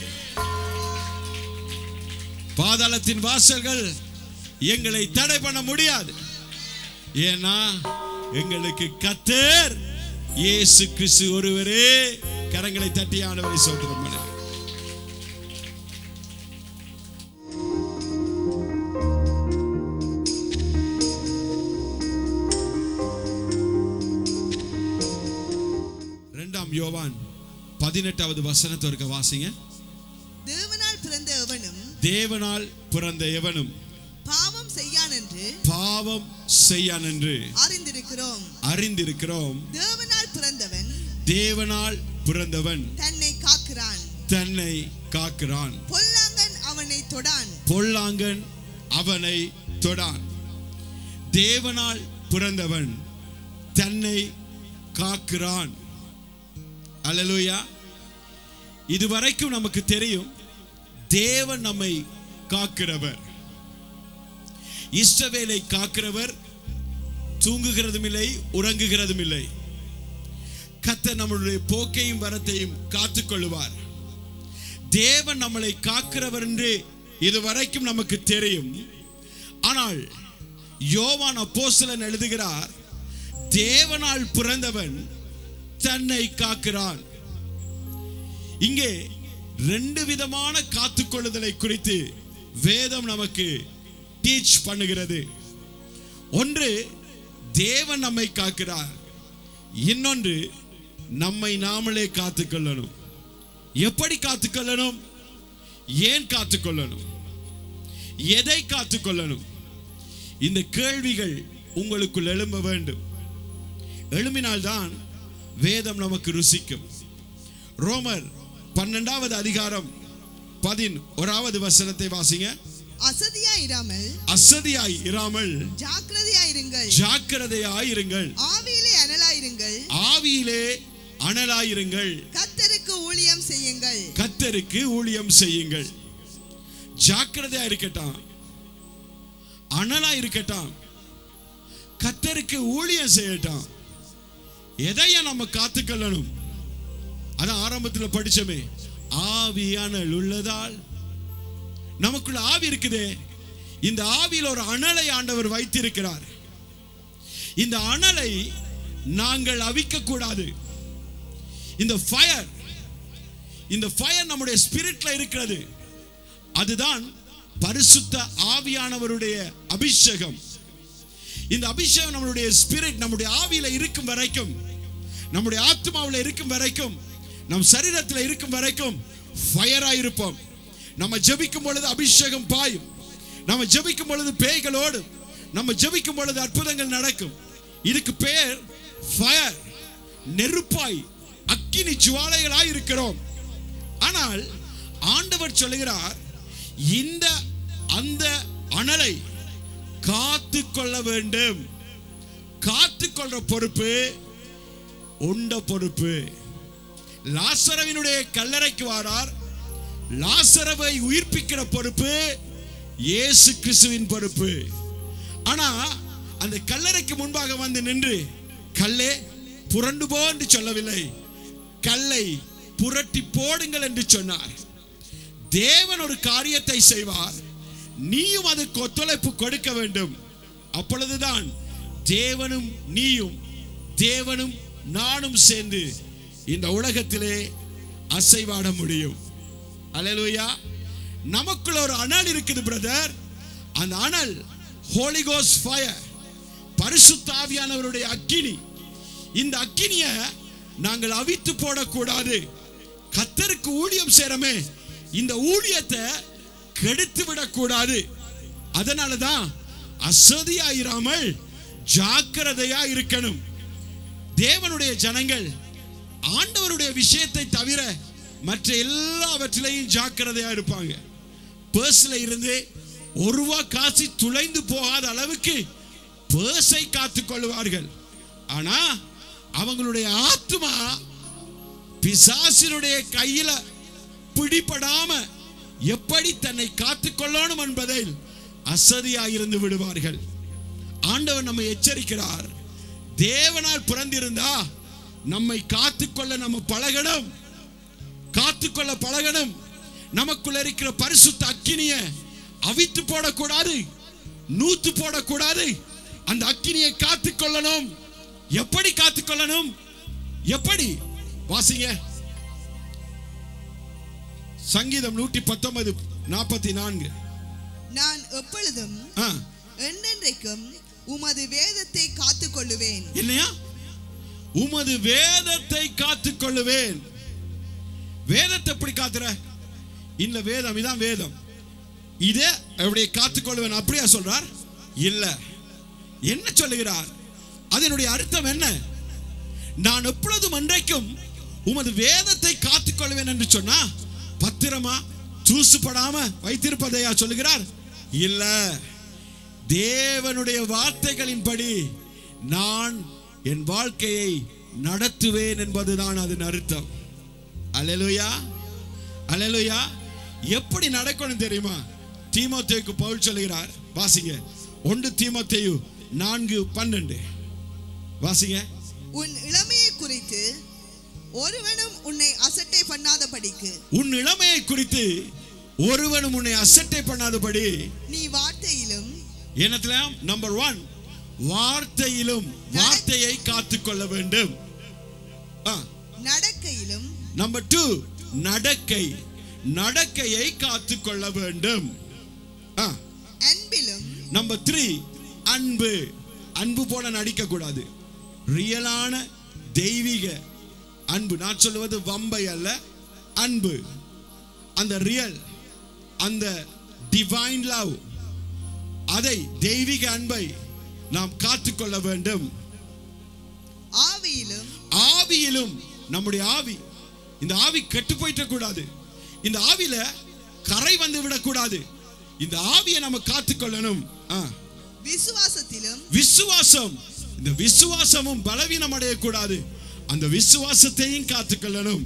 பாதாளத்தின் வாசல்கள் எங்களை தடை பண்ண முடியாது. ஏன்னா எங்களுக்கு கர்த்தர் இயேசு கிறிஸ்து ஒருவரே. கரங்களை தட்டி ஆண்டவரை ஸ்தோத்திரம் பண்ணு. யோவான் 18வது வசனத்தை ஒருக்க வாசிங்க.
தேவனால் பிறந்த எவனும் பாவம் செய்யான் என்று அறிந்திருக்கிறோம். தேவனால் பிறந்தவன் தன்னை காக்கிறான். பொல்லாங்கன் அவனை தொடான். தேவனால் பிறந்தவன் தன்னை காக்கிறான். அல்லேலூயா. இதுவரைக்கும் நமக்கு தெரியும், தேவன் நம்மை காக்கிறவர். இஸ்ரவேலை காக்கிறவர் தூங்குகிறதும் இல்லை, உறங்குகிறதும் இல்லை. கர்த்தர் நம்முடைய போக்கையும் வரத்தையும் காத்துக்கொள்வார். தேவன் நம்மளை காக்கிறவர் என்று இதுவரைக்கும் நமக்கு தெரியும். ஆனால் யோவான் அப்போஸ்தலன் எழுதுகிறார், தேவனால் பிறந்தவன் தன்னை காக்கிறான். இங்கே ரெண்டு விதமான காத்துக்கொள்ளுதலை குறித்து வேதம் நமக்கு டீச் பண்ணுகிறது. ஒன்று, தேவன் நம்மை காக்கிறார். இன்னொன்று, நம்மை நாமளே காத்துக்கொள்ளணும். எப்படி காத்துக்கொள்ளணும்? ஏன் காத்துக்கொள்ளணும்? எதை காத்துக்கொள்ளணும்? இந்த கேள்விகள் உங்களுக்குள் எழும்ப வேண்டும். எழும்பினால்தான் வேதம் நமக்கு ருசிக்கும். ரோமர் 12வது அதிகாரம் 11வது வசனத்தை வாசிங்க. அசதியாய் இராமல் ஜாக்கிரதையாயிருங்கள். ஆவியிலே அனலாயிருங்கள். கர்த்தருக்கு ஊழியம் செய்யுங்கள். ஜாக்கிரதையா இருக்கட்டும், அனலா இருக்கட்டும், கர்த்தருக்கு ஊழியம் செய்யட்டும். எதையா நம்ம காத்துக்கொள்ளணும்? அதான் ஆரம்பத்தில் படிச்சோமே, ஆவியானல் உள்ளதால். நமக்குள்ள ஆவி இருக்குதே, இந்த ஆவியில் ஒரு அனலை ஆண்டவர் வைத்திருக்கிறார். இந்த அனலை நாங்கள் அவிக்க கூடாது. இந்த ஃபயர் நம்முடைய ஸ்பிரிட்ல இருக்கிறது. அதுதான் பரிசுத்த ஆவியானவருடைய அபிஷேகம். இந்த அபிஷேகம் நம்மளுடைய ஸ்பிரிட், நம்முடைய ஆவியில இருக்கும் வரைக்கும் நம்முடைய ஆத்மாவில் இருக்கும் வரைக்கும், நம் சரீரத்தில் இருக்கும் வரைக்கும் ஃபயரா இருப்போம். நம்ம ஜெபிக்கும் பொழுது அபிஷேகம் பாயும், நம்ம ஜெபிக்கும் பொழுது பேய்களோடு, நம்ம ஜெபிக்கும் பொழுது அற்புதங்கள் நடக்கும். இதுக்கு பேர் ஃபயர், நெருப்பாய் அக்கினி ஜுவாலைகளாய் இருக்கிறோம். ஆனால் ஆண்டவர் சொல்லுகிறார், இந்த அந்த அனலை காத்து கொள்ள வேண்டும். காத்து கொள்ற பொறுப்பு உண்ட பொறுப்பு. லாசரவினுடைய கல்லறைக்கு வாரார், லாசரவை உயிர்ப்பிக்கிற பொறுப்பு இயேசு கிறிஸ்துவின் பொறுப்பு. ஆனா அந்த கல்லறைக்கு முன்பாக வந்து நின்று கல்லே புரண்டு போ என்று சொல்லவில்லை, கல்லை புரட்டி போடுங்கள் என்று சொன்னார். தேவன் ஒரு காரியத்தை செய்வார், நீயும் அதுக்கு ஒத்துழைப்பு கொடுக்க வேண்டும். அப்பொழுதுதான் தேவனும் நீயும், தேவனும் நானும் சேர்ந்து இந்த உலகத்திலே அசைவாட முடியும். அல்லேலூயா. நமக்குள்ள ஒரு அனல் இருக்குது பிரதர். அந்த அனல் ஹோலி கோஸ்ட் ஃபயர், பரிசுத்த ஆவியானவருடைய அக்கினி. இந்த அக்கினியை நாங்கள் அவித்து போடக்கூடாது. கர்த்தருக்கு ஊழியம் செய்றோமே, இந்த ஊழியத்தை கெடுத்து விடக்கூடாது. அதனாலதான் அசதியாயிராமல் ஜாக்கிரதையா இருக்கணும். தேவனுடைய ஜனங்கள் ஆண்டவருடைய விஷயத்தை தவிர மற்ற எல்லாவற்றிலையும் ஜாக்கிரதையா இருப்பாங்க. பர்ஸ்ல இருந்து ஒரு ரூபா காசு துளைந்து போகாத அளவுக்கு பர்ஸை காத்துக் கொள்வார்கள். ஆனா அவங்களுடைய ஆத்மா பிசாசினுடைய கையில பிடிபடாம எப்படி தன்னை காத்துக் கொள்ளணும் என்பதை அசதியாயிருந்து விடுவார்கள். ஆண்டவர் நம்மை எச்சரிக்கிறார். தேவனால் பிறந்திருந்தா நம்மை காத்துக்கொள்ள நம்ம பழகணும், காத்துக்கொள்ள பழகணும். நமக்குள்ள இருக்கிற பரிசுத்த அக்கினியை அவித்து போடக்கூடாது, நூத்து போடக்கூடாது. அந்த அக்கினியை காத்துக்கொள்ளணும். எப்படி காத்துக்கொள்ளணும்? எப்படி? வாசிங்க சங்கீதம் 119:44.
நான் எப்பொழுதும் என்றென்றைக்கும் உமது வேதத்தை காத்துக்கொள்ளுவேன்.
இல்லையா? உமது வேதத்தை காத்துக்கொள்ளுவேன். வேதத்தை எப்படி காத்துற? இல்ல வேதம் இதான் வேதம், இதே எப்படி காத்துக்கொள்ளுவேன் அப்படியா சொல்றார்? இல்ல. என்ன சொல்லுகிறார்? அதனுடைய அர்த்தம் என்ன? நான் எப்பொழுதும் அன்றைக்கும் உமது வேதத்தை காத்துக்கொள்வேன் என்று சொன்னா பத்திரமா தூசுப்படாம வைத்திருப்பதையா சொல்லுகிறார்? இல்ல. தேவனுடைய வார்த்தைகளின்படி நான் என் வாழ்க்கையை நடத்துவேன் என்பதுதான் அதன் அர்த்தம். அல்லேலூயா, அல்லேலூயா. எப்படி நடக்கணும் தெரியுமா? தீமோத்தேயுக்கு பவுல் சொல்லுகிறார், வாசிங்க 1 தீமோத்தேயு 4:12. வாசிங்க.
உன் இளமையை குறித்து ஒருவனும் உன்னை அசட்டை பண்ணாதபடிக்கு,
உன் இளமையை குறித்து ஒருவனும் உன்னை அசட்டை பண்ணாதபடி
நீ வார்த்தையிலும்,
என்னத்துல நம்பர் 1 வார்த்தையிலும், வார்த்தையை காத்துக்கொள்ள வேண்டும்.
நடக்கையிலும்,
நம்பர் 2 நடக்கை, நடக்கையை காத்துக்கொள்ள வேண்டும்.
அன்பிலும்,
நம்பர் 3 அன்பு, அன்பு போல நடிக்க கூடாது. ரியலான தெய்வீக அன்பு, நான் சொல்லுவது வம்பை அல்ல, அன்பு. அந்த ரியல், அந்த டிவைன் லவ், அதை தெய்வீக அன்பை நாம் காத்துக்கொள்ள வேண்டும்.
ஆவியிலும்,
ஆவியிலும், நம்முடைய ஆவி, இந்த ஆவி கெட்டு போயிட்ட கூடாது, இந்த ஆவியில கரை வந்து விடக்கூடாது. இந்த ஆவியை நம்ம காத்துக்கொள்ளணும்.
விசுவாசத்திலும்,
விசுவாசம், இந்த விசுவாசமும் பலவீனம் அடையக்கூடாது, அந்த விசுவாசத்தையும் காத்துக்கொள்ளணும்.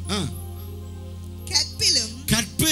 கற்பிலும்,
கற்பு,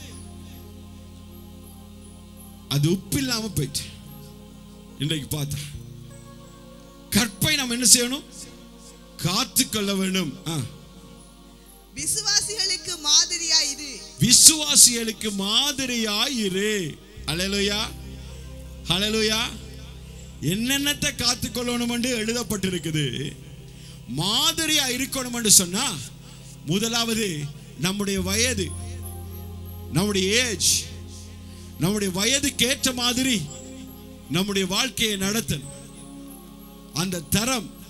அது உப்பு இல்லாம போயிட்டு இன்றைக்கு பார்த்தா கற்பை நாம் என்ன செய்யணும்? காத்துக்கொள்ள வேண்டும்.
விசுவாசிகளுக்கு மாதிரியாயிரு,
விசுவாசிகளுக்கு மாதிரியாயிரு. அல்லேலூயா, அல்லேலூயா. என்னென்னத்தை காத்துக்கொள்ளணும் என்று எழுதப்பட்டிருக்குது. மாதிரியா இருக்கணும் என்று சொன்னா முதலாவது நம்முடைய வயது, நம்முடைய ஏஜ், நம்முடைய வயதுக்கு ஏற்ற மாதிரி நம்முடைய வாழ்க்கையை நடத்தல். அந்த தரம்,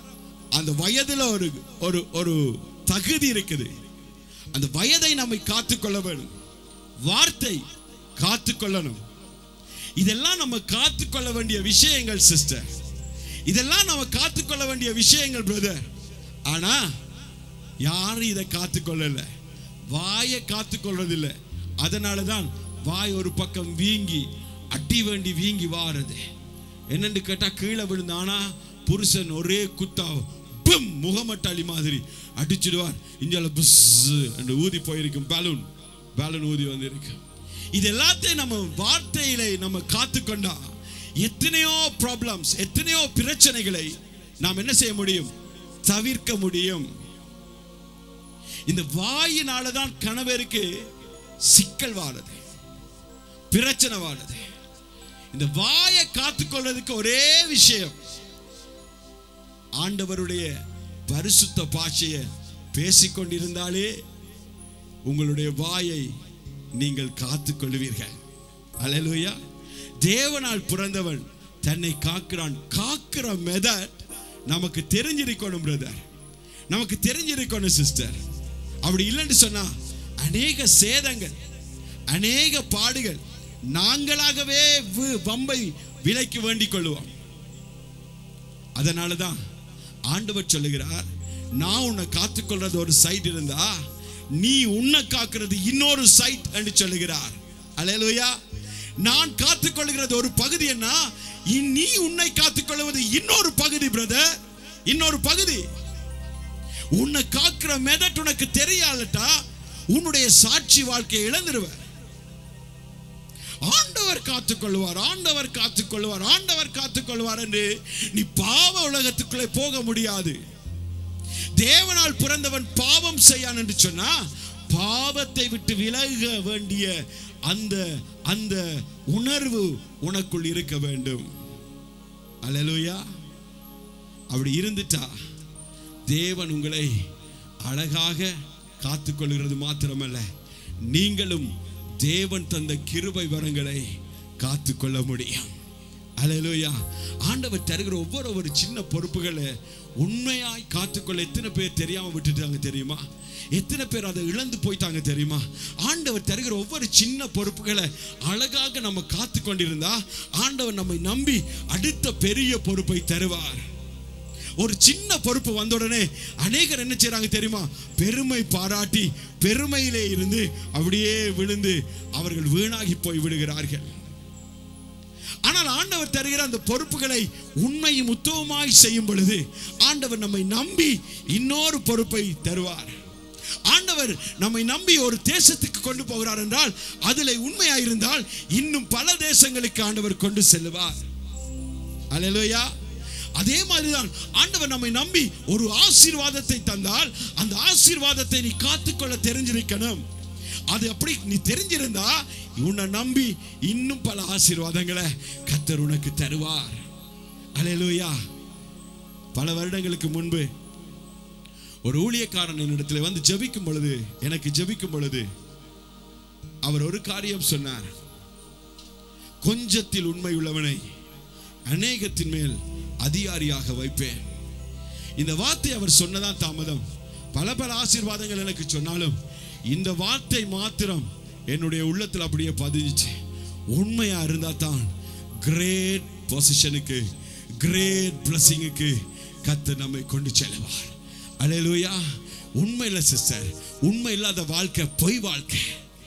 அந்த வயதுல ஒரு ஒரு ஒரு தகுதி இருக்குது. அந்த வயதை நம்மை காத்துக்கொள்ள வேண்டும். வார்த்தை காத்துக்கொள்ளணும். இதெல்லாம் நம்ம காத்துக்கொள்ள வேண்டிய விஷயங்கள் சிஸ்டர். இதெல்லாம் நம்ம காத்துக்கொள்ள வேண்டிய விஷயங்கள் பிரதர். ஆனா யாரும் இதை காத்துக்கொள்ளல. வாயை காத்துக்கொள்றதில்லை. அதனாலதான் வாய் ஒரு பக்கம் வீங்கி அடி வேண்டி வீங்கி வாரது. என்னன்னு கேட்டா கீழே விழுந்தானா புருஷன் ஒரே குத்தா முகமட்டாளி மாதிரி அடிச்சிடுவார். இஞ்சால புஸ் என்று ஊதி போயிருக்கும். பேலூன் ஊதி வந்திருக்கு. இது எல்லாத்தையும் நம்ம வார்த்தையில நம்ம காத்துக்கொண்டா எத்தனையோ ப்ராப்ளம்ஸ், எத்தனையோ பிரச்சனைகளை நாம் என்ன செய்ய முடியும்? தவிர்க்க முடியும். இந்த வாயினாலதான் கணவருக்கு சிக்கல் வாழுது, பிரச்சனை வாழுது. இந்த வாயை காத்துக்கொள்றதுக்கு ஒரே விஷயம், ஆண்டவருடைய பரிசுத்த பாஷையை பேசிக்கொண்டிருந்தாலே உங்களுடைய வாயை நீங்கள் காத்துக்கொள்வீர்கள். அல்லேலூயா. தேவனால் பிறந்தவன் தன்னை காக்கிறான். காக்கிற மெத்தட் நமக்கு தெரிஞ்சிருக்கணும் பிரதர், நமக்கு தெரிஞ்சிருக்கணும் சிஸ்டர். அப்படி இல்லைன்னு சொன்னா அநேக சேதங்கள், அநேக பாடுகள் நாங்களாகவே வம்பை விலைக்கு வேண்டிக் கொள்வோம். அதனாலதான் ஆண்டவர் சொல்லுகிறார், நான் உன்னை காத்துக்கொள்றது ஒரு சைட் இருந்தா நீ உன்னை காக்கிறது இன்னொரு சைட் என்று சொல்லுகிறார். அல்லேலூயா. நான் காத்துக்கொள்கிறது ஒரு பகுதி, என்ன நீ உன்னை காத்துக்கொள்வது இன்னொரு பகுதி பிரதர், இன்னொரு பகுதி. உன்னை காக்கிற மெதட் உனக்கு தெரியாதட்டா உன்னுடைய சாட்சி வாழ்க்கையை இழந்துருவ. ஆண்டவர் காத்துக்கொள்வார், ஆண்டவர் காத்துக்கொள்வார், ஆண்டவர் காத்துக்கொள்வார் என்று நீ பாவ உலகத்துக்குள்ளே போக முடியாது. தேவனால் பிறந்தவன் பாவம் செய்யான் என்று சொன்னா பாவத்தை விட்டு விலக வேண்டிய அந்த அந்த உணர்வு உனக்குள் இருக்க வேண்டும். அல்லேலூயா. அப்படி இருந்துட்டா தேவன் உங்களை அழகாக காத்துக்கொள்கிறது மாத்திரமல்ல, நீங்களும் தேவன் தந்த கிருபை வரங்களை காத்துக்கொள்ள முடியும். அல்லேலூயா. ஆண்டவர் தருகிற ஒவ்வொரு சின்ன பொறுப்புகளை உண்மையாய் காத்துக்கொள்ள எத்தனை பேர் தெரியாம விட்டுட்டாங்க தெரியுமா? எத்தனை பேர் அதை இழந்து போயிட்டாங்க தெரியுமா? ஆண்டவர் தருகிற ஒவ்வொரு சின்ன பொறுப்புகளை அழகாக நம்ம காத்து கொண்டிருந்தா ஆண்டவர் நம்மை நம்பி அடுத்த பெரிய பொறுப்பை தருவார். ஒரு சின்ன பொறுப்பு வந்த உடனே அநேகர் என்ன செய்றாங்க தெரியுமா? பெருமை பாராட்டி பெருமையிலே இருந்து அப்படியே விழுந்து அவர்கள் வீணாகி போய் விடுகிறார்கள். ஆனால் ஆண்டவர் தருகிற அந்த பொறுப்புகளை உண்மையும் உத்தமமாய் செய்யும் பொழுது ஆண்டவர் நம்மை நம்பி இன்னொரு பொறுப்பை தருவார். ஆண்டவர் நம்மை நம்பி ஒரு தேசத்துக்கு கொண்டு போகிறார் என்றால் அதிலே உண்மையாயிருந்தால் இன்னும் பல தேசங்களுக்கு ஆண்டவர் கொண்டு செல்வார். அல்லேலூயா. அதே மாதிரிதான் ஆண்டவர் நம்மை நம்பி ஒரு ஆசீர்வாதத்தை தந்தால் அந்த ஆசீர்வாதத்தை நீ காத்துக்கொள்ள தெரிஞ்சிருக்கணும். அது அப்படி நீ தெரிஞ்சிருந்தா உன்னை நம்பி இன்னும் பல ஆசீர்வாதங்களை கர்த்தர் உனக்கு தருவார். அல்லேலூயா. பல வருடங்களுக்கு முன்பு ஒரு ஊழியக்காரன் என்னிடத்தில் வந்து ஜெபிக்கும் பொழுது, எனக்கு ஜெபிக்கும் பொழுது அவர் ஒரு காரியம் சொன்னார். கொஞ்சத்தில் உண்மை உள்ளவனை அநேகத்தின் மேல் அதிகாரியாக வைப்பேன். இந்த வார்த்தை அவர் சொன்னதான் தாமதம். பல பல ஆசீர்வாதங்கள் எனக்கு சொன்னாலும் இந்த வார்த்தை மாத்திரம் என்னுடைய உள்ளத்தில் அப்படியே பதிஞ்சிச்சு. உண்மையா இருந்தா தான் கிரேட் பொசிஷனுக்கு, கிரேட் பிளஸிங்குக்கு கர்த்தர் நம்மை கொண்டு செல்வார். அல்லேலூயா. உண்மை இல்லை சிஸ்டர், உண்மை இல்லாத வாழ்க்கை பொய் வாழ்க்கை,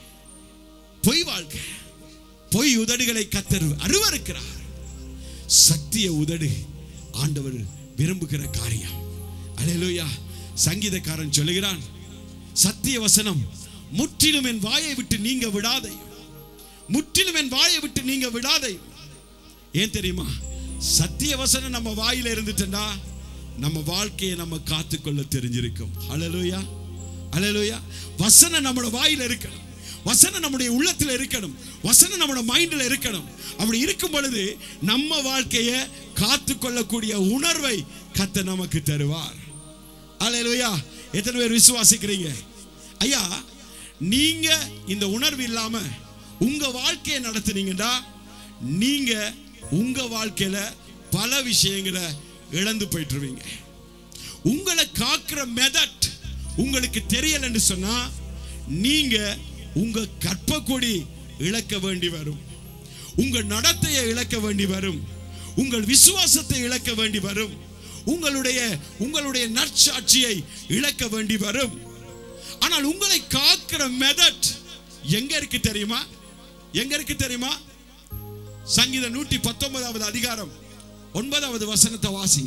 பொய் வாழ்க்கை. பொய் உதடுகளை கர்த்தர் அருவருக்கிறார். சத்திய உதடு ஆண்டவர் விரும்புகிற காரியம். அல்லேலூயா. சங்கீதக்காரன் சொல்லுகிறான், சத்திய வசனம் முற்றிலும் என் வாயை விட்டு நீங்க விடாதே, முற்றிலும் என் வாயை விட்டு நீங்க விடாதே. ஏன் தெரியுமா? சத்திய வசனம் நம்ம வாயில இருந்துட்டா நம்ம வாழ்க்கையை நம்ம காத்துக்கொள்ள தெரிஞ்சிருக்கும். அல்லேலூயா. அல்லேலூயா. வசனம் நம்மளோட வாயில இருக்கணும், வசனம் நம்முடைய உள்ளத்துல இருக்கணும், வசனம் நம்மளோட மைண்ட்ல இருக்கணும். அப்படி இருக்கும் பொழுது நம்ம வாழ்க்கையை காத்துக்கொள்ளக்கூடிய உணர்வை கர்த்தர் நமக்கு தருவார். அல்லேலூயா. எத்தனை பேர் விசுவாசிக்கிறீங்க? ஐயா, நீங்க இந்த உணர்வு இல்லாம உங்க வாழ்க்கையை நடத்துனீங்கடா நீங்க உங்க வாழ்க்கையில பல விஷயங்களை இழந்து போயிட்டுருவீங்க. உங்களை காக்கிற மெதட் உங்களுக்கு தெரியலன்னு சொன்னா நீங்க உங்க கற்பக்கொடி இழக்க வேண்டி வரும், உங்க நடத்தையை இழக்க வேண்டி வரும், உங்கள் விசுவாசத்தை இழக்க வேண்டி வரும், உங்களுடைய நற்சாட்சியை இழக்க வேண்டி வரும். ஆனால் உங்களை காக்கிற மெதட் எங்க இருக்கு தெரியுமா? எங்க இருக்கு தெரியுமா? சங்கீதம் 119வது அதிகாரம் 9வது வசனத்தை வாசிங்க.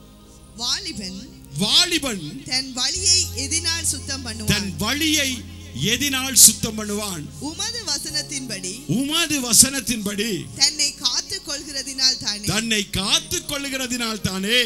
வாலிபன்
தன் வழியை எதினால் சுத்தம் பண்ணுவான்,
தன் வழியை எதினால் சுத்தம் பண்ணுவான்,
உமது
வசனத்தின்படி
தன்னை காத்துக் கொள்கிறதினால் தானே.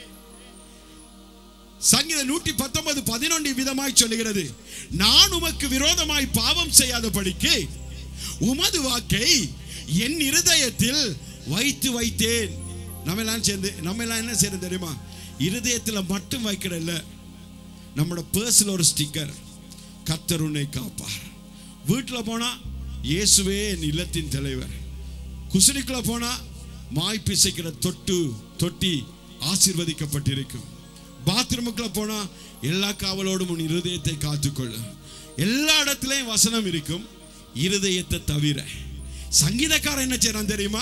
சங்கீதம் 119:11 விதமாய் சொல்லுகிறது, நான் உமக்கு விரோதமாய் பாவம் செய்யாதபடிக்கு உமது வாக்கை என் இருதயத்தில் வைத்தேன். நம்ம எல்லாம் என்ன செய்யறது தெரியுமா? இருதயத்தில் மட்டும் வைக்கிறல்ல, நம்மளோட பர்ஸ்ல ஒரு ஸ்டிக்கர், கர்த்தர் உன்னை காப்பார். வீட்டில் போனா இயேசுவே என் இல்லத்தின் தலைவர். குசினிக்குள்ள போனா மாய் பிசைக்கிற தொட்டி ஆசீர்வதிக்கப்பட்டிருக்கும். பாத்ரூமுக்குள்ள போனா எல்லா காவலோடும் உன் இருதயத்தை காத்துக்கொள்ள. எல்லா இடத்துலயும் வசனம் இருக்கும், இருதயத்தை தவிர. சங்கீதக்காரன் என்ன செய்யறான் தெரியுமா?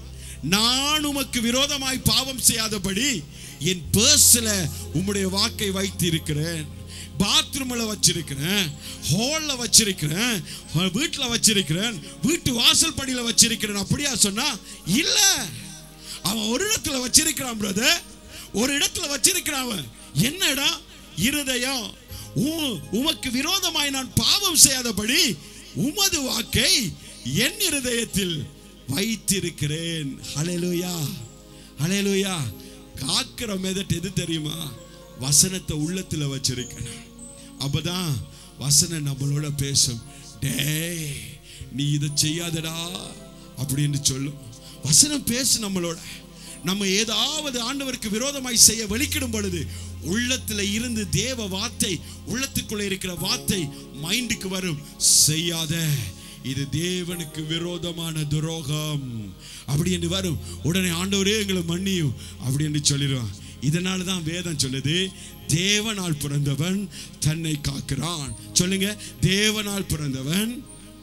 நான் உமக்கு விரோதமாய் பாவம் செய்யாதபடி என் பர்ஸ்ல உம்முடைய வாக்கை வைத்து இருக்கிறேன், பாத்ரூம்ல வச்சிருக்கிறேன், ஹால்ல வச்சிருக்கிறேன், வீட்டுல வச்சிருக்கிறேன், வீட்டு வாசல் படியில வச்சிருக்கிறேன். அப்படியா சொன்னா இல்ல, அவன் ஒரு இடத்துல வச்சிருக்கிறான் பிரதர், ஒரு இடத்துல வச்சிருக்கிறான். அவன் என்ன இடம்? இருதயம். உமக்கு விரோதமாய் நான் பாவம் செய்யாதபடி உமது வாக்கை என் இருதயத்தில் வைத்திருக்கிறேன். ஹல்லேலூயா, ஹல்லேலூயா. காக்கிற மெதட் எது தெரியுமா? வசனத்தை உள்ளத்துல வச்சிருக்கணும். அப்பதான் வசனம் நம்மளோட பேசும். டேய் நீ இதை செய்யாதடா அப்படின்னு சொல்லும். வசனம் பேசு நம்மளோட. நம்ம ஏதாவது ஆண்டவருக்கு விரோதமாய் செய்ய வெளிக்கிடும் பொழுது உள்ளத்துல இருந்து தேவ வார்த்தை, உள்ளத்துக்குள்ள இருக்கிற வார்த்தை மைண்டுக்கு வரும். செய்யாத, இது தேவனுக்கு விரோதமான துரோகம் அப்படி என்று வரும். உடனே ஆண்டவரே எங்களை மன்னியும் அப்படி என்று சொல்லிடுவான். இதனால தான் வேதம் சொல்லுது, தேவனால் பிறந்தவன் தன்னை காக்கிறான். சொல்லுங்க, தேவனால் பிறந்தவன்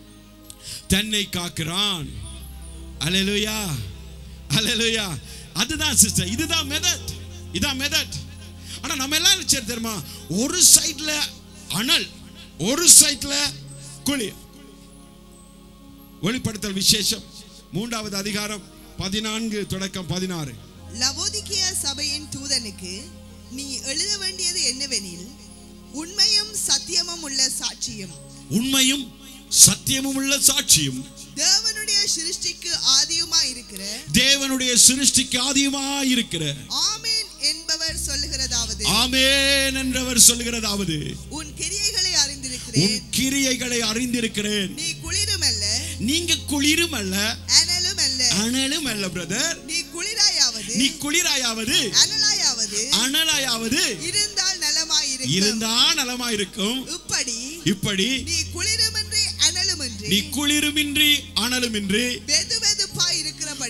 தன்னை காக்கிறான். அல்லேலூயா, அல்லேலூயா. அதுதான் சிஸ்டர், இதுதான் மெதட், இதான் மெதட். ஆனா நம்ம எல்லாம் சரி தெரியுமா? ஒரு சைட்ல அனல், ஒரு சைட்ல குளிர். வெளிப்படுத்தல் விசேஷம் 3வது அதிகாரம் 14 தொடக்கம் 16.
லவோதிக்கியா சபையின் தூதனுக்கு நீ எழுத வேண்டியது என்னவெனில், உண்மையும் சத்தியமும் உள்ள சாட்சியும்,
உண்மையும் சத்தியமும் உள்ள சாட்சியும்,
தேவனுடைய சிருஷ்டிக்கு ஆதியுமாய் இருக்கிற,
தேவனுடைய சிருஷ்டிக்கு ஆதியுமாய் இருக்கிற,
ஆமென் என்பவர் சொல்லுகிறதாவது,
ஆமென் என்றவர் சொல்லுகிறதாவது,
உன் கிரியைகளை அறிந்திருக்கிறேன்,
உன் கிரியைகளை அறிந்திருக்கிறேன்.
நீ குளிரும் அல்ல,
நீங்க குளிரும் அல்ல,
அனலும் அல்ல,
அனலும் அல்ல பிரதர்.
நீ குளிராயாவது,
நீ குளிராயாவது,
அனலாயாவது,
அனலாயாவது
இருந்தால் நலமாயிருக்கும்,
இருந்தால் நலமாயிருக்கும். இப்படி
நீ குளிருமின்றி அனலுமின்றி,
நீ குளிருமின்றி அனலுமின்றி
வெதுவெதுப்பாய்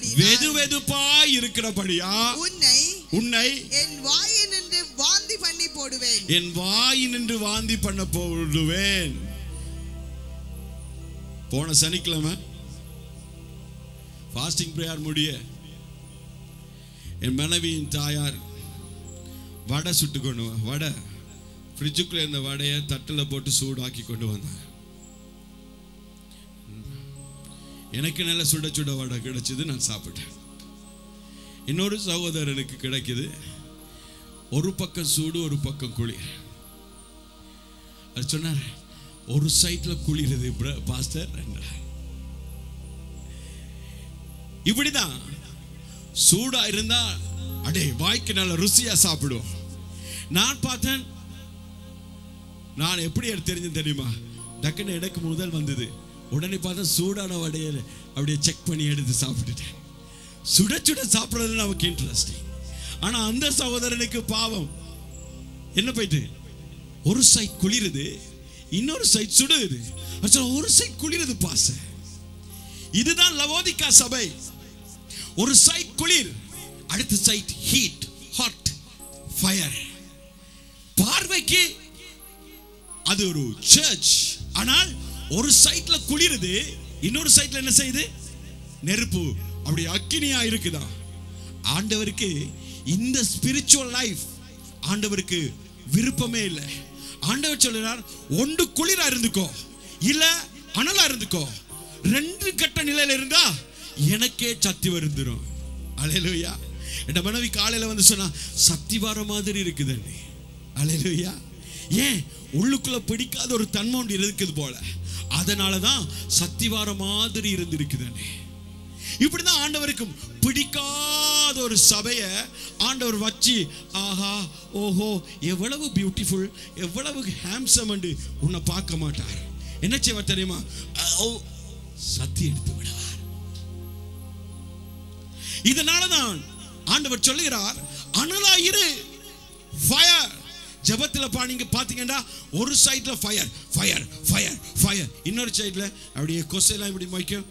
இருக்கிறபடியா உன்னை என் வாயினின்று வாந்தி பண்ணி போடுவேன்,
என் வாயினின்று வாந்தி பண்ண போடுவேன். போன சனிக்கிழமை ஃபாஸ்டிங் பிரேயர் முடிய என் மனைவியின் தாயார் வடை சுட்டு கொண்டு வடை ஃப்ரிட்ஜுக்குள்ள இருந்த வடையை தட்டில் போட்டு சூடாக்கி கொண்டு வந்தாங்க. எனக்கு நல்ல சுட சுட வடை கிடைச்சது, நான் சாப்பிட்டேன். இன்னொரு சகோதரனுக்கு கிடைக்குது, ஒரு பக்கம் சூடு ஒரு பக்கம் குளிர். அது சொன்னார், ஒரு சைட்ல குளிருது பாஸ்டர் என்றார். இப்படிதான் சூடா இருந்தா அடே வாய்க்கு நல்ல ருசியா சாப்பிடுவோம். நான் பார்த்தேன், நான் எப்படி தெரிஞ்சு தெரியுமா? டக்குன்னு எனக்கு முதல் வந்தது, உடனே பார்த்தா சூடான வடையை அப்படியே செக் பண்ணி எடுத்து சாப்பிட்டுட்டேன். சுட சுட சாப்பிட்றது நமக்கு இன்ட்ரெஸ்ட். ஆனா அந்த சகோதரனுக்கு பாவம் என்ன போயிட்டு, ஒரு சைட் குளிருது, இன்னொரு சைட் சுடுது. ஒரு சைட் குளிருது பாச. இதுதான் லவோதிக்கா சபை. ஒரு சைட் குளிர், அடுத்த சைட் ஹீட், ஹாட், ஃபயர். இன்றைக்கு அது ஒரு சர்ச். ஆனால் ஒரு சைட்ல குளிருது, இன்னொரு சைட்ல என்ன செய்யுது? நெருப்பு அப்படி அக்கினியா இருக்குதா. ஆண்டவருக்கு இந்த ஸ்பிரிச்சுவல் லைஃப் ஆண்டவருக்கு விருப்பமே இல்லை. ஆண்டவர் சொல்றார், ஒன்று குளிரா இருந்துக்கோ, இல்ல அனலா இருந்துக்கோ. ரெண்டு கட்ட நிலையில இருந்தா எனக்கே சத்தி வருந்துரும். அல்லேலூயா. என் மனைவி காலையில வந்து சொன்னா, சத்தி வர மாதிரி இருக்குது. அல்லேலூயா. ஏன்? உள்ளுக்குள்ள பிடிக்காத ஒரு தன்மை ஒன்று இருக்குது போல, அதனாலதான் சத்தி வர மாதிரி இருந்திருக்குது. இப்படிதான் ஆண்டவருக்கும் பிடிக்காத ஒரு சபையை ஆண்டவர் வச்சு, ஆஹா ஓஹோ எவ்வளவு பியூட்டிஃபுல், எவ்வளவு ஹேம்சம் என்று உன்னை பார்க்க மாட்டார். என்ன செய்வார் தெரியுமா? சத்தி எடுத்து விடுவார். இதனாலதான் ஆண்டவர் சொல்லுகிறார், அனலாயிரு, ஃபயர். ஜபத்துல பாருங்க, பாத்தீங்கன்னா ஒரு சைட்ல ஃபயர் ஃபயர் ஃபயர் ஃபயர், இன்னொரு சைட்ல அப்படியே கொசையெல்லாம் இப்படி வைக்கும்.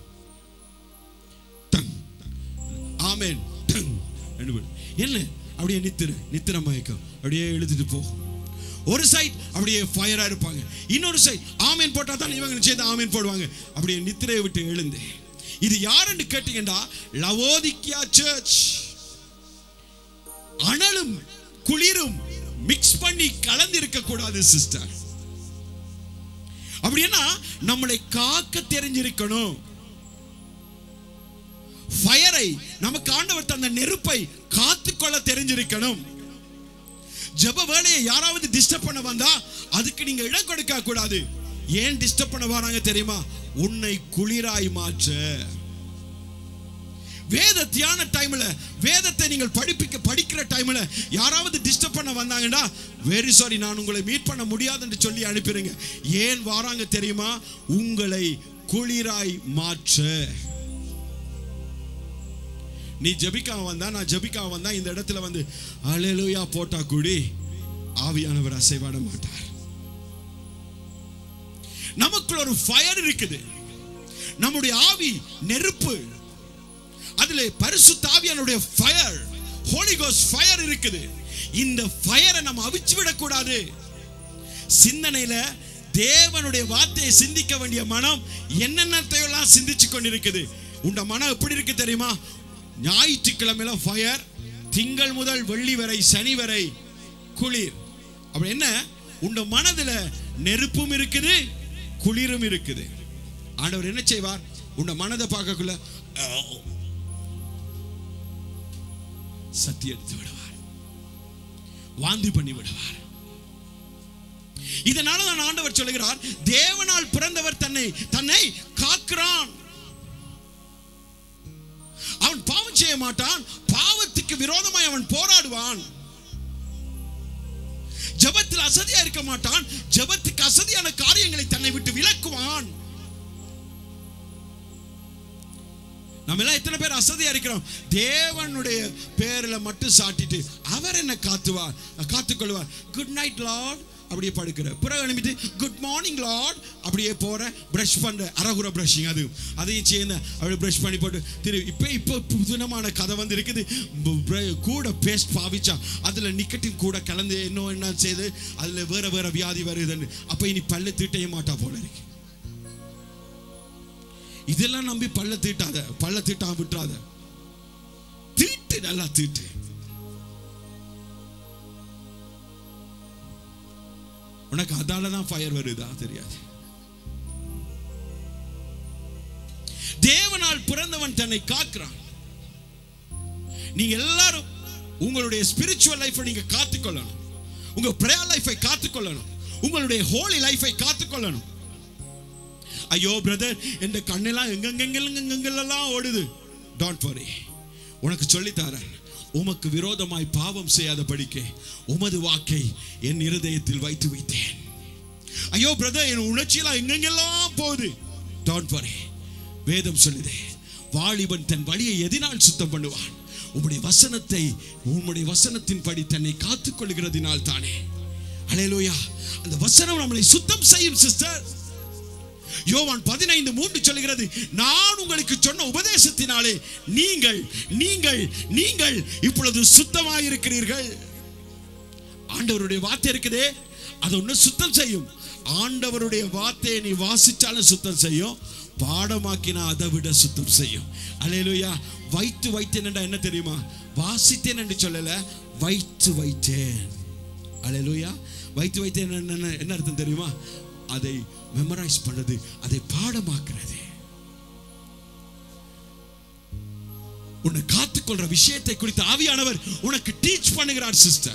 ஆமென். என்ன அப்படியே நித்திர மயக்கம் அப்படியே எழுதிட்டு போ. ஒரு சைட் அப்படியே ஃபயரா இருப்பாங்க, இன்னொரு சைட் ஆமென் போட்டா தான் இவங்க சேர்ந்து ஆமென் போடுவாங்க. அப்படியே நித்திரையை விட்டு எழுந்து. இது யாருன்னு கேட்டீங்கன்னா லவோதிக்கியா சர்ச். அனலும் குளிரும் மிக்ஸ் பண்ணி கலந்து இருக்க கூடாது சிஸ்டர். அப்படின்னா நம்மளை காக்க தெரிஞ்சிருக்கணும். ஃபயரை நமக்கு ஆண்டவர் தந்த நெருப்பை காத்துக்கொள்ள தெரிஞ்சிருக்கணும். ஜெப வேளையை யாராவது டிஸ்டர்ப் பண்ண வந்தா அதுக்கு நீங்க இடம் கொடுக்க கூடாது. ஏன் டிஸ்டர்ப் பண்ண வராங்க தெரியுமா? உன்னை குளிராய் மாற்ற. வேத தியான டைம்ல, வேதத்தை நீங்கள் படிக்கிற டைம்ல யாராவது டிஸ்டர்ப் பண்ண வந்தாங்கன்னா, வெரி சாரி, நான் உங்களை மீட் பண்ண முடியாதுன்னு சொல்லி அனுப்பிடுங்க. ஏன் வராங்க தெரியுமா? உங்களை குளிராய் மாற்ற. நீ ஜெபிக்காம வந்தா, நான் ஜெபிக்காம வந்தா, இந்த இடத்துல வந்து அல்லேலூயா போட்டா கூடி ஆவியானவர் அசைவாட மாட்டார். நமக்குள்ள ஒரு ஃபயர் இருக்குது. நம்முடைய ஆவி நெருப்பு. அதுல பரிசுத்த ஆவியானுடைய ஃபயர், ஹோலி கோஸ்ட் ஃபயர் இருக்குது. இந்த ஃபயரை நம்ம அவிச்சு விடக்கூடாது. சிந்தனையில தேவனுடைய வார்த்தையை சிந்திக்க வேண்டிய மனம் என்னென்னத்தையெல்லாம் சிந்திச்சு கொண்டிருக்குது. உண்ட மனம் எப்படி இருக்கு தெரியுமா? ஞாயிற்றுக்கிழமையில ஃபயர், திங்கள் முதல் வெள்ளி வரை, சனி வரை குளிர். அப்படி என்ன? உண்ட மனதுல நெருப்பும் இருக்குது, குளிரும் இருக்குது. ஆண்டவர் என்ன செய்வார்? உண்ட மனதை பார்க்கக்குள்ள சத்தி எடுத்து விடுவார், வாந்தி பண்ணி விடுவார். இதனாலதான் ஆண்டவர் சொல்லுகிறார், தேவனால் பிறந்தவர் தன்னை காக்கிறான். அவன் பாவம் செய்ய மாட்டான், பாவத்துக்கு விரோதமாய் அவன் போராடுவான். ஜெபத்தில் அசதியா இருக்க மாட்டான், ஜெபத்துக்கு அசதியான காரியங்களை தன்னை விட்டு விலக்குவான். நம்ம எல்லாம் எத்தனை பேர் அசதியா இருக்கிறோம்? தேவனுடைய பேர்ல மட்டும் சாட்டிட்டு அவர் என்ன காத்துக்கொள்வார். குட் நைட் லார்ட் அப்படியே படுக்கிற, பிறகு எழுப்பிட்டு குட் மார்னிங் லார்ட் அப்படியே போற, பிரஷ் பண்ற, அரகுற பிரஷிங், அதையும் சேர்ந்து அப்படி பிரஷ் பண்ணி போட்டு இப்போ புதுனமான கதை வந்து இருக்குது. கூட பேஸ்ட் பாவிச்சா அதுல நிக்கட்டின் கூட கலந்து என்ன செய்து அதுல வேற வியாதி வருதுன்னு, அப்ப இனி பல்ல தீட்டைய மாட்டா போல இருக்கு. இதெல்லாம் நம்பி பல்ல தீட்டாம விட்டுறாத. தீட்டு, நல்லா தீட்டு. உனக்கு அதாலதான் ஃபயர் வருதா தெரியாது. தேவனால் பிறந்தவன் தன்னை காக்கிறான். நீங்க எல்லாரும் உங்களுடைய ஸ்பிரிச்சுவல் லைஃபை நீங்க காத்துக்கொள்ளணும். உங்க பிரேயர் லைஃபை காத்துக்கொள்ளணும். உங்களுடைய ஹோலி லைஃபை காத்துக்கொள்ளணும். ஐயோ பிரதர், இந்த கண்ணெல்லாம் எங்கெங்கெல்லாம் ஓடுது. டோன்ட் வரி, உனக்கு சொல்லித்தாரேன். உமக்கு விரோதமாய் பாவம் செய்யாத படிக்க உமது வாக்கை என் இருதயத்தில் வைத்து வைத்தேன். ஐயோ பிரதர், என் உணர்ச்சியெல்லாம் எங்கெங்கெல்லாம் போகுது. டோன்ட் வரி, வேதம் சொல்லுதே, வாலிபன் தன் வழியை எதினால் சுத்தம் பண்ணுவான்? உம்முடைய வசனத்தின் படி தன்னை காத்துக் கொள்கிறதினால் தானே. அல்லேலூயா. அந்த வசனம் நம்மளை சுத்தம் செய்யும் சிஸ்டர். யோவான் 15:3 சொல்கிறது, நான் உங்களுக்கு சொன்ன உபதேசத்தினாலே நீங்கள் இப்பொழுது சுத்தமாயிருக்கிறீர்கள். ஆண்டவருடைய வார்த்தை இருக்குதே, அது ஒண்ணு சுத்தம் செய்யும். ஆண்டவருடைய வார்த்தையை நீ வாசிச்சாலும் சுத்தம் செய்யும், பாடமாக்கினா அதை விட சுத்தம் செய்யும். அல்லேலூயா. வைத்து வைத்தேன் என்றா என்ன தெரியுமா? வாசித்தேன் என்று சொல்லல, வைத்து வைத்தேன். அல்லேலூயா. வைத்து வைத்தேன் என்ன அர்த்தம் தெரியுமா? அதை மெமரைஸ் பண்றது, அதை பாடமாக்குறது. உன்னை காத்துக்கொள்ற விஷயத்தை குறித்து ஆவியானவர் உனக்கு டீச் பண்ணுகிறார் சிஸ்டர்.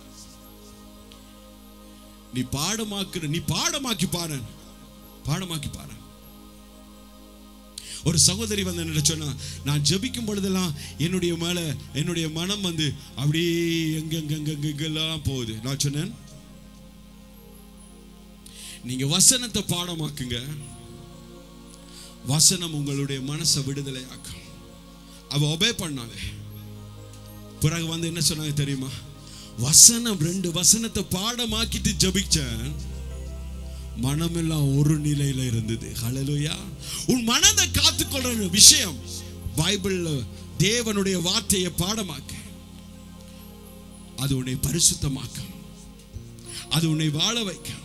நீ பாடமாக்கி பாரு. ஒரு சகோதரி வந்து என்ன சொன்னா, நான் ஜெபிக்கும் பொழுதெல்லாம் என்னுடைய மனம் வந்து அப்படியே எங்கெல்லாம் போகுது. நான் சொன்னேன், நீங்க வசனத்தை பாடமாக்குங்க, வசனம் உங்களுடைய மனசை விடுதலையாக்கும். அவ ஒபே பண்ணாங்க. பிறகு வந்து என்ன சொன்னாங்க தெரியுமா? வசனம் 2 வசனத்தை பாடமாக்கிட்டு ஜெபிச்சேன், மனமெல்லாம் ஒரு நிலையில இருந்தது. ஹல்லேலூயா. உன் மனதை காத்துக்கொள்ற விஷயம் பைபிள்ல தேவனுடைய வார்த்தையை பாடமாக்கு. அது உன்னை பரிசுத்தமாக்கும், அது உன்னை வாழ வைக்கும்.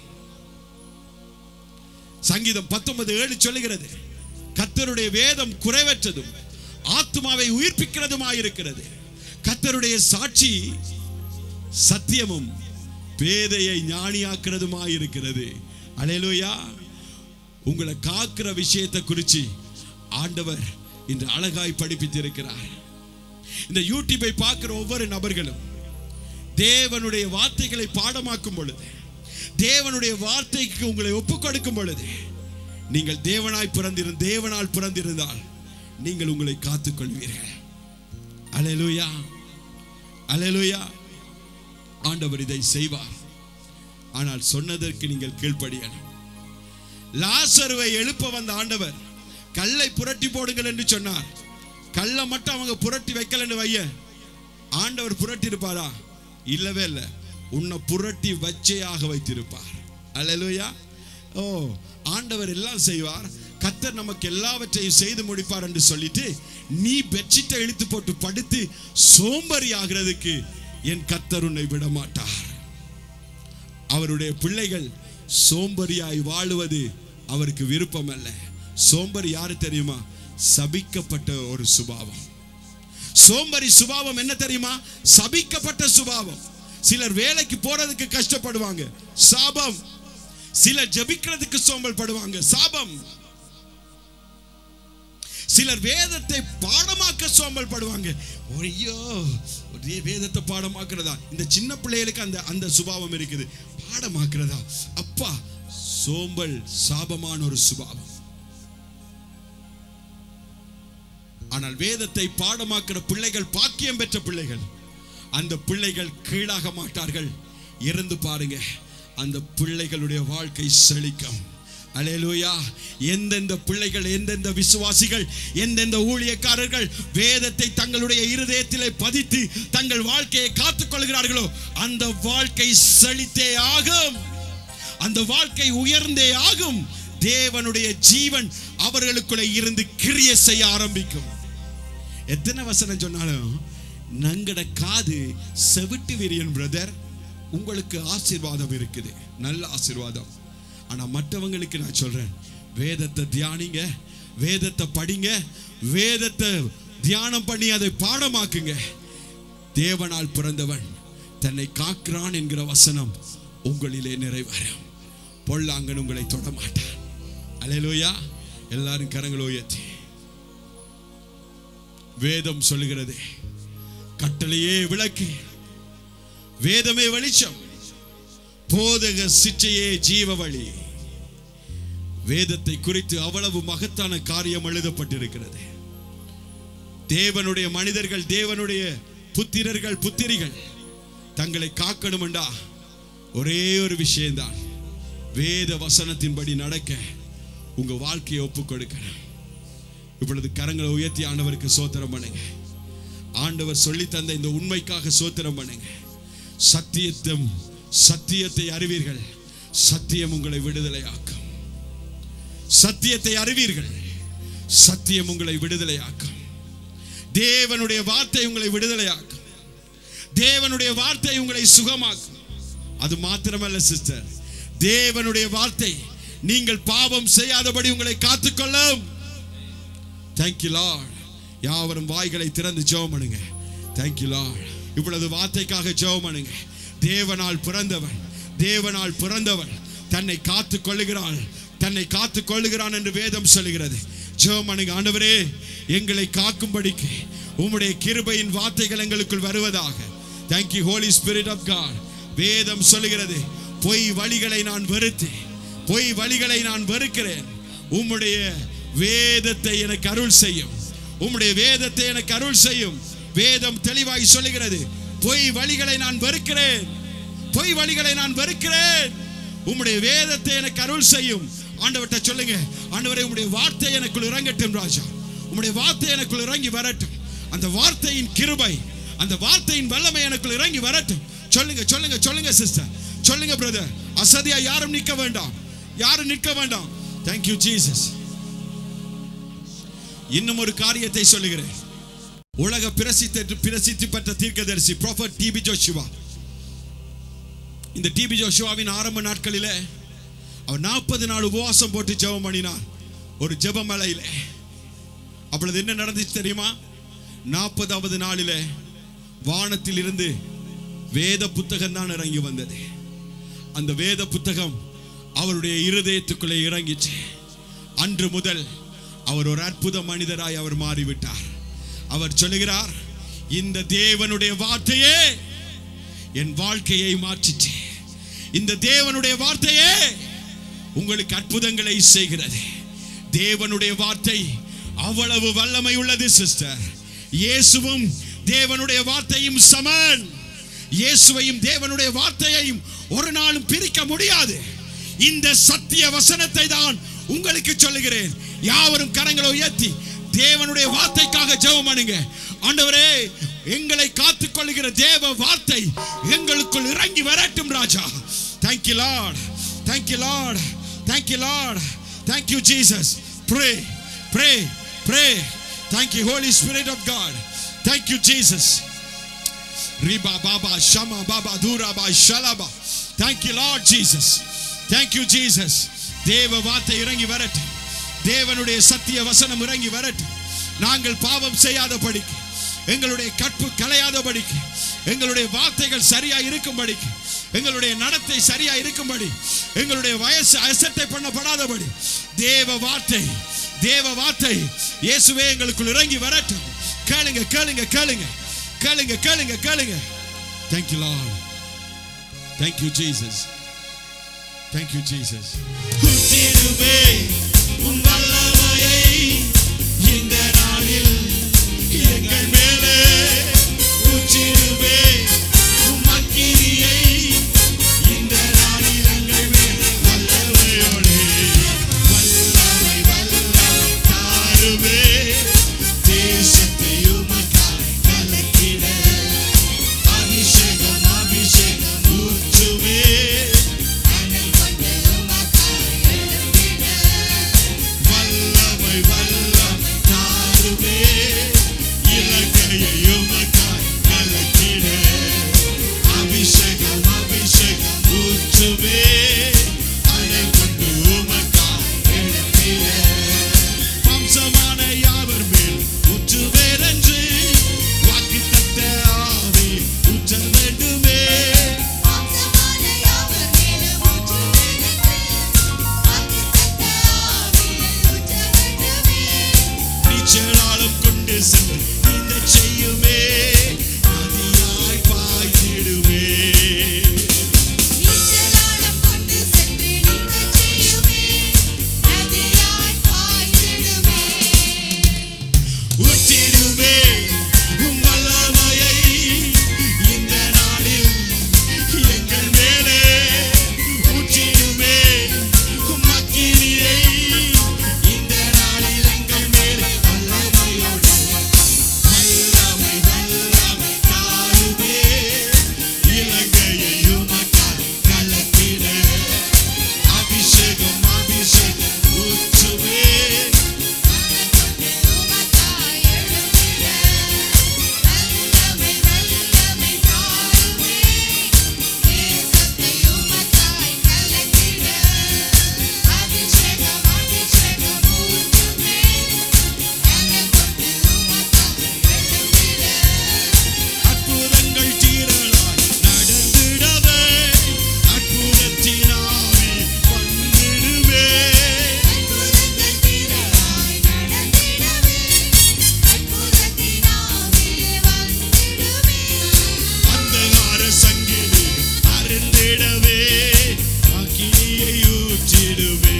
சங்கீதம் 19:7 சொல்லுகிறது, கர்த்தருடைய வேதம் குறைவற்றதும் ஆத்துமாவை உயிர்ப்பிக்கிறதுமாயிருக்கிறது. கர்த்தருடைய சாட்சி சத்தியமும் பேதையை ஞானியாக்குறதுமாயிருக்கிறது. அல்லேலூயா. உங்களை காக்கிற விஷயத்தை குறித்து ஆண்டவர் இன்று அழகாய் படிப்பித்திருக்கிறார். இந்த யூடியூபை பார்க்கிற ஒவ்வொரு நபர்களும் தேவனுடைய வார்த்தைகளை பாடமாக்கும் பொழுது, தேவனுடைய வார்த்தைக்கு உங்களை ஒப்புக் கொடுக்கும் பொழுது, நீங்கள் தேவனால் பிறந்திருந்தால் நீங்கள் உங்களை காத்துக்கொள்வீர்கள். அல்லேலூயா. அல்லேலூயா. ஆண்டவர் இதை செய்வார். ஆனால் சொன்னதற்கு நீங்கள் கீழ்ப்படியணும். லாசருவை எழுப்ப வந்த ஆண்டவர் கல்லை புரட்டி போடுங்கள் என்று சொன்னார். கல்லை மட்டும் அவங்க புரட்டி வைக்கலன்னு வைய, ஆண்டவர் புரட்டி இருப்பாரா? இல்லவே இல்லை. உன்னை புரட்டி வச்சையாக வைத்திருப்பார். அல்லேலூயா. ஓ, ஆண்டவர் எல்லாம் செய்வார். கர்த்தர் நமக்கு எல்லாவற்றையும் செய்து முடிப்பார் என்று சொல்லிட்டு நீ பெட்ஷீட்டை இழுத்து போட்டு படுத்து சோம்பேறி ஆகிறதுக்கு என் கர்த்தர் உன்னை விட மாட்டார். அவருடைய பிள்ளைகள் சோம்பேறியாய் வாழுவது அவருக்கு விருப்பம் அல்ல. சோம்பேறி யாரு தெரியுமா? சபிக்கப்பட்ட ஒரு சுபாவம். சோம்பேறி சுபாவம் என்ன தெரியுமா? சபிக்கப்பட்ட சுபாவம். சிலர் வேலைக்கு போறதுக்கு கஷ்டப்படுவாங்க, சாபம். சிலர் ஜெபிக்கிறதுக்கு சோம்பல் படுவாங்க, சாபம். சிலர் வேதத்தை பாடமாக்க சோம்பல் படுவாங்க. ஐயோ, வேதத்தை பாடமாக்குறதா? இந்த சின்ன பிள்ளைகளுக்கு அந்த சுபாவம் இருக்குது. பாடமாக்குறதா? அப்பா, சோம்பல் சாபமான ஒரு சுபாவம். ஆனால் வேதத்தை பாடமாக்குற பிள்ளைகள் பாக்கியம் பெற்ற பிள்ளைகள். அந்த பிள்ளைகள் கீழாக மாட்டார்கள். இருந்து பாருங்க, அந்த பிள்ளைகளுடைய வாழ்க்கை செழிக்கும். அல்லேலூயா. எந்தெந்த பிள்ளைகள், எந்தெந்த விசுவாசிகள், எந்தெந்த ஊழியக்காரர்கள் வேதத்தை தங்களுடைய இருதயத்திலே பதித்து தங்கள் வாழ்க்கையை காத்துக் கொள்கிறார்களோ, அந்த வாழ்க்கை செழித்தே ஆகும், அந்த வாழ்க்கை உயர்ந்தே ஆகும். தேவனுடைய ஜீவன் அவர்களுக்குள்ளே இருந்து கிரியை செய்ய ஆரம்பிக்கும். எத்தனை வசனம் சொன்னாலும் நங்கட காது செவிட்டு விரியன் பிரதர். உங்களுக்கு ஆசீர்வாதம் இருக்குது, நல்ல ஆசீர்வாதம். ஆனா மற்றவங்களுக்கு நான் சொல்றேன், வேதத்தை தியானிங்க, வேதத்தை படிங்க, வேதத்தை தியானம் பண்ணி அதை பாடமாக்குங்க. தேவனால் பிறந்தவன் தன்னை காக்கிறான் என்கிற வசனம் உங்களிலே நிறைவேறும். பொல்லாங்கன் உங்களை தொட மாட்டான். அல்லேலூயா. எல்லாரும் கரங்களை உயர்த்தி. வேதம் சொல்லுகிறது, கட்டளையே விளக்கு, வேதமே வெளிச்சம், போதக சிற்றையே ஜீவ வழி. வேதத்தை குறித்து அவ்வளவு மகத்தான காரியம் எழுதப்பட்டிருக்கிறது. தேவனுடைய மனிதர்கள், தேவனுடைய புத்திரர்கள், புத்திரிகள் தங்களை காக்கணும்டா ஒரே ஒரு விஷயம்தான், வேத வசனத்தின்படி நடக்க உங்க வாழ்க்கையை ஒப்புக் கொடுக்கணும். இப்பொழுது கரங்களை உயர்த்தி ஆண்டவருக்கு சோத்திரம் பண்ணுங்க. ஆண்டவர் சொல்லி தந்த இந்த உண்மைக்காக சோத்திரம் பண்ணுங்க. சத்தியத்தை அறிவீர்கள், சத்தியம் உங்களை விடுதலையாக்கும். சத்தியத்தை அறிவீர்கள், சத்தியம் உங்களை விடுதலையாக்கும். தேவனுடைய வார்த்தை உங்களை விடுதலையாக்கும். தேவனுடைய வார்த்தை உங்களை சுகமாக்கும். அது மாத்திரமல்ல சிஸ்டர், தேவனுடைய வார்த்தை நீங்கள் பாவம் செய்யாதபடி உங்களை காத்துக்கொள்ளும். Thank you Lord. யாவரும் வாய்களை திறந்து ஜெபம் பண்ணுங்க. Thank you Lord. இவ்வளவு வார்த்தைக்காக ஜெபம் பண்ணுங்க. தேவனால் பிறந்தவன் தன்னை காத்துக் கொள்ளுகிறான் என்று வேதம் சொல்லுகிறது. ஜெபம் பண்ணுங்க. ஆண்டவரே, எங்களை காக்கும்படிக்கு உம்முடைய கிருபையின் வார்த்தைகள் எங்களுக்குள் வருவதாக. Thank you Holy Spirit of God. வேதம் சொல்லுகிறது, பொய் வழிகளை நான் வெறுக்கிறேன். உம்முடைய வேதத்தை எனக்கு அருள் செய்யும். வேதம் தெளிவாய் சொல்லுகிறது, பொய் வழிகளை நான் வெறுக்கிறேன். உம்முடைய வேதத்தை எனக்கு அருள் செய்யும். ஆண்டவர்ட்ட சொல்லுங்க, ஆண்டவரே, உம்முடைய வார்த்தை எனக்குள் இறங்கட்டும் ராஜா. உம்முடைய வார்த்தை எனக்குள் இறங்கி வரட்டும். அந்த வார்த்தையின் கிருபை, அந்த வார்த்தையின் வல்லமை எனக்குள் இறங்கி வரட்டும். சொல்லுங்க சிஸ்டர், சொல்லுங்க பிரதர். அசதியா யாரும் நிற்க வேண்டாம். Thank you Jesus. இன்னும் ஒரு காரியத்தை சொல்லுகிறேன். உலக பிரசித்தி பெற்ற தீர்க்கதரிசி ப்ராஃபட் டிபி ஜோஷுவா. இந்த டிபி ஜோஷுவாவின் ஆரம்ப நாட்களிலே அவர் 40 நாள் உபவாசம் போட்டு ஜெபம் பண்ணினார் ஒரு ஜெபமலையிலே. அப்பொழுது என்ன நடந்துச்சு தெரியுமா? 40வது நாளிலே வானத்தில் இருந்து வேத புத்தகம் தான் இறங்கி வந்தது. அந்த வேத புத்தகம் அவருடைய இருதயத்துக்குள்ளே இறங்கிச்சு. அன்று முதல் அவர் ஒரு அற்புத மனிதராய் அவர் மாறிவிட்டார். அவர் சொல்லுகிறார், இந்த தேவனுடைய வார்த்தையே என் வாழ்க்கையை மாற்றிச்சு. இந்த தேவனுடைய வார்த்தையே உங்களுக்கு அற்புதங்களை செய்கிறது. தேவனுடைய வார்த்தை அவ்வளவு வல்லமை உள்ளது சிஸ்டர். இயேசுவும் தேவனுடைய வார்த்தையும் சமன். இயேசுவையும் தேவனுடைய வார்த்தையையும் ஒரு நாளும் பிரிக்க முடியாது. இந்த சத்திய வசனத்தை தான் உங்களுக்கு சொல்லுகிறேன். யாவரும் கரங்களை உயர்த்தி தேவனுடைய வார்த்தைக்காக ஜெபம் பண்ணுங்க. ஆண்டவரே, எங்களை காத்துக்கொள்ளுகிற தேவ வார்த்தை எங்களுக்குள் இறங்கி வரட்டும் ராஜா. Thank you Lord. Thank you Lord. Thank you Lord. Thank you Jesus. Pray. Thank you Holy Spirit of God. Thank you Jesus. Riba baba shama baba dura ba shalaba. Thank you Lord Jesus. Thank you Jesus. தேவ வார்த்தை இறங்கி வரட்டும். தேவனுடைய சத்திய வசனம் இறங்கி வரட்டும். நாங்கள் பாவம் செய்யாதபடிக்கு, எங்களுடைய கற்பு கலையாதபடிக்கு, எங்களுடைய வார்த்தைகள் சரியா இருக்கும்படிக்கு, எங்களுடைய நடத்தை சரியா இருக்கும்படி, எங்களுடைய வயசு அசட்டை பண்ணப்படாதபடி தேவ வார்த்தை இயேசுவே எங்களுக்குள் இறங்கி வரட்டும். கேளுங்க. Thank you Lord. Thank you Jesus. Thank you Jesus. குத்திடுவே உம் வல்லமையை இந்த நாளில் எங்கள் மேலே குத்திடுவே உம் அக்கினியை இந்த நாளில் எங்கள் மேல் வல்லமையோடு வல்லமை தாருவே. தேசத்தை உமக்காய் கலக்கிட அபிஷேகம் ஊற்றுவே. அருந்திடவே அக்கினியை ஊற்றிடுவே.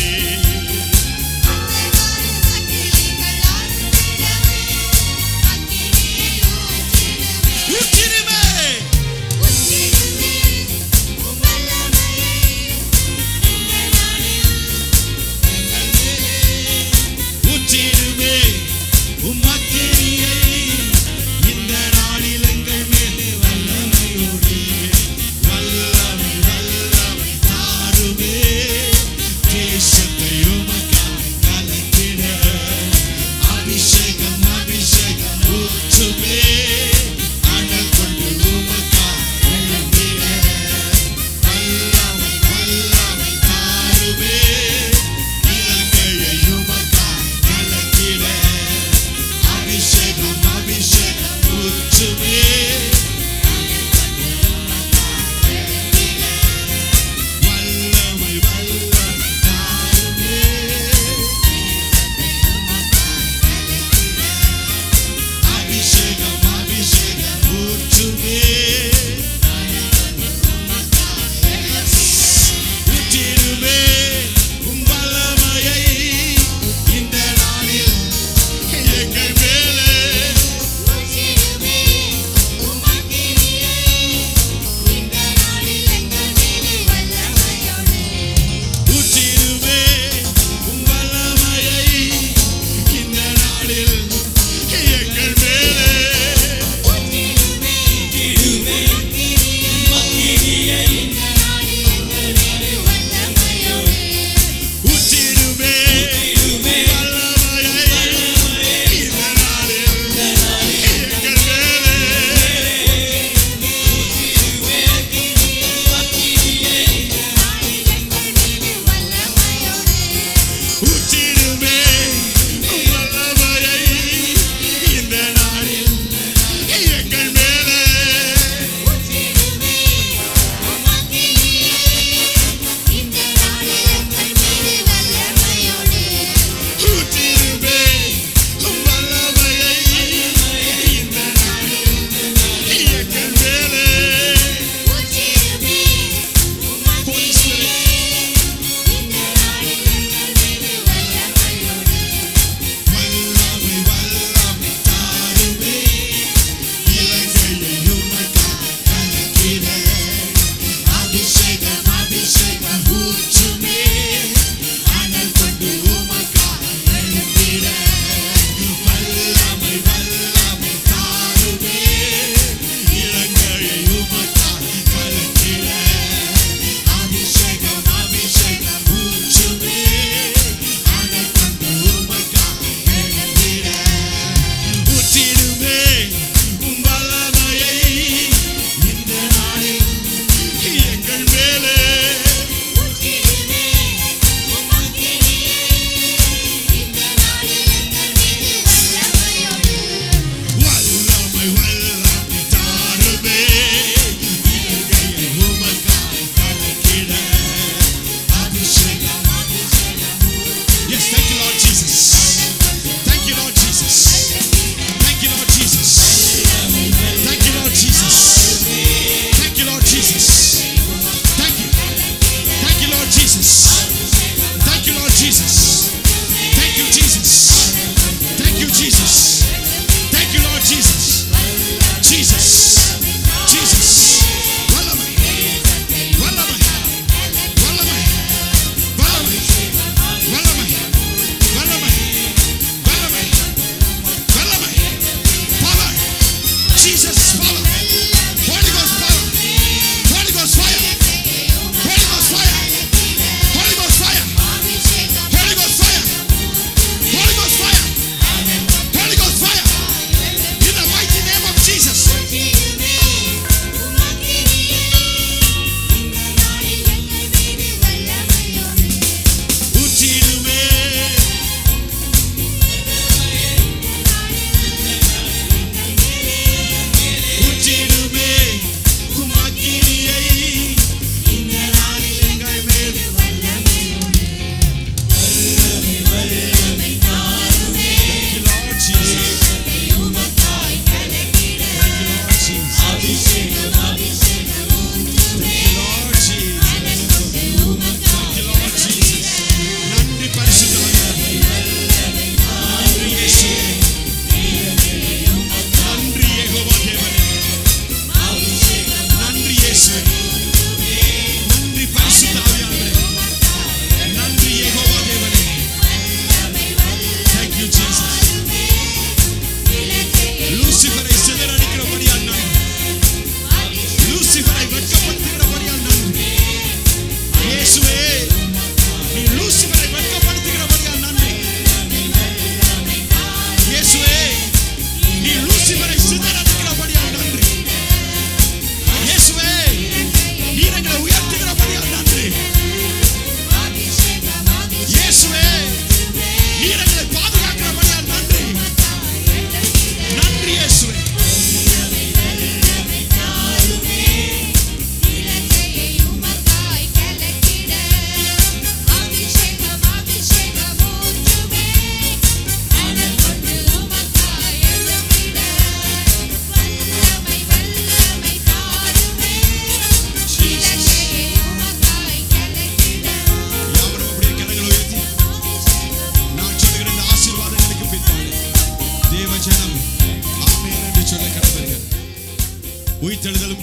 ஊற்றிடுவே உம்மக்கினியை இந்த நாளில் எங்கள் மேல் வல்லமையோடு வல்லமை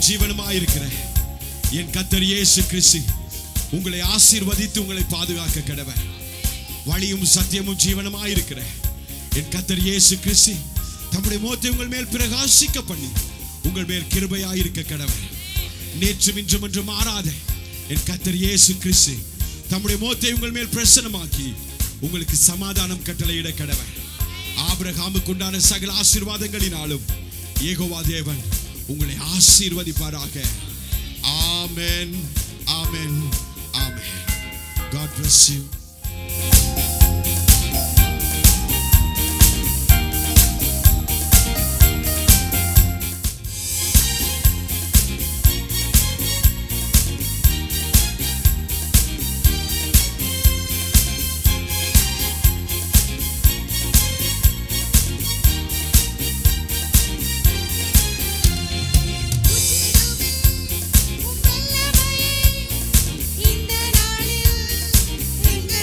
ஜீவனுமாயிருக்கிற என் கர்த்தர் இயேசு கிறிஸ்து உங்களை ஆசீர்வதித்து உங்களை பாதுகாக்க கடவர். வழியும் சத்தியமும் ஜீவனுமாயிருக்கிற என் கர்த்தர் இயேசு கிறிஸ்து தம்முடைய முகத்தை உங்கள் மேல் பிரகாசிக்க பண்ணி உங்கள் மேல் கிருபையாயிருக்க கடவர். நேற்றும் இன்றும் என்று மாறாத என் கர்த்தர் இயேசு கிறிஸ்து தம்முடைய முகத்தை உங்கள் மேல் பிரசன்னமாக்கி உங்களுக்கு சமாதானம் கட்டளையிட கடவர். ஆபிரகாமுக்கு உண்டான சகல ஆசீர்வாதங்களினாலும் யெகோவா தேவன் உங்களை ஆசீர்வதிப்பாராக. ஆமென், ஆமென், ஆமென். God bless you.
இந்த நாளில்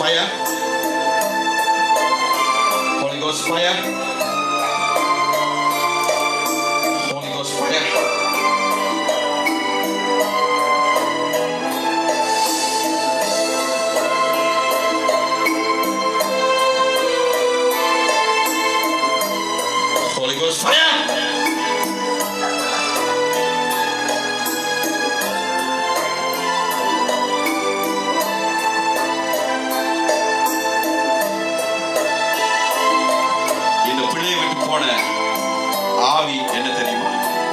fire. Holy Ghost fire. Holy Ghost fire. Holy Ghost fire. இந்த பிள்ளையை விட்டு போன ஆவி என்ன தெரியுமா?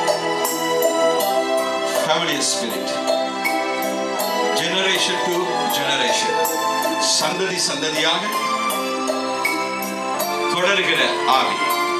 Familiar spirit. Generation to generation. சந்ததி சந்ததியாக தொடர்கிற ஆவி.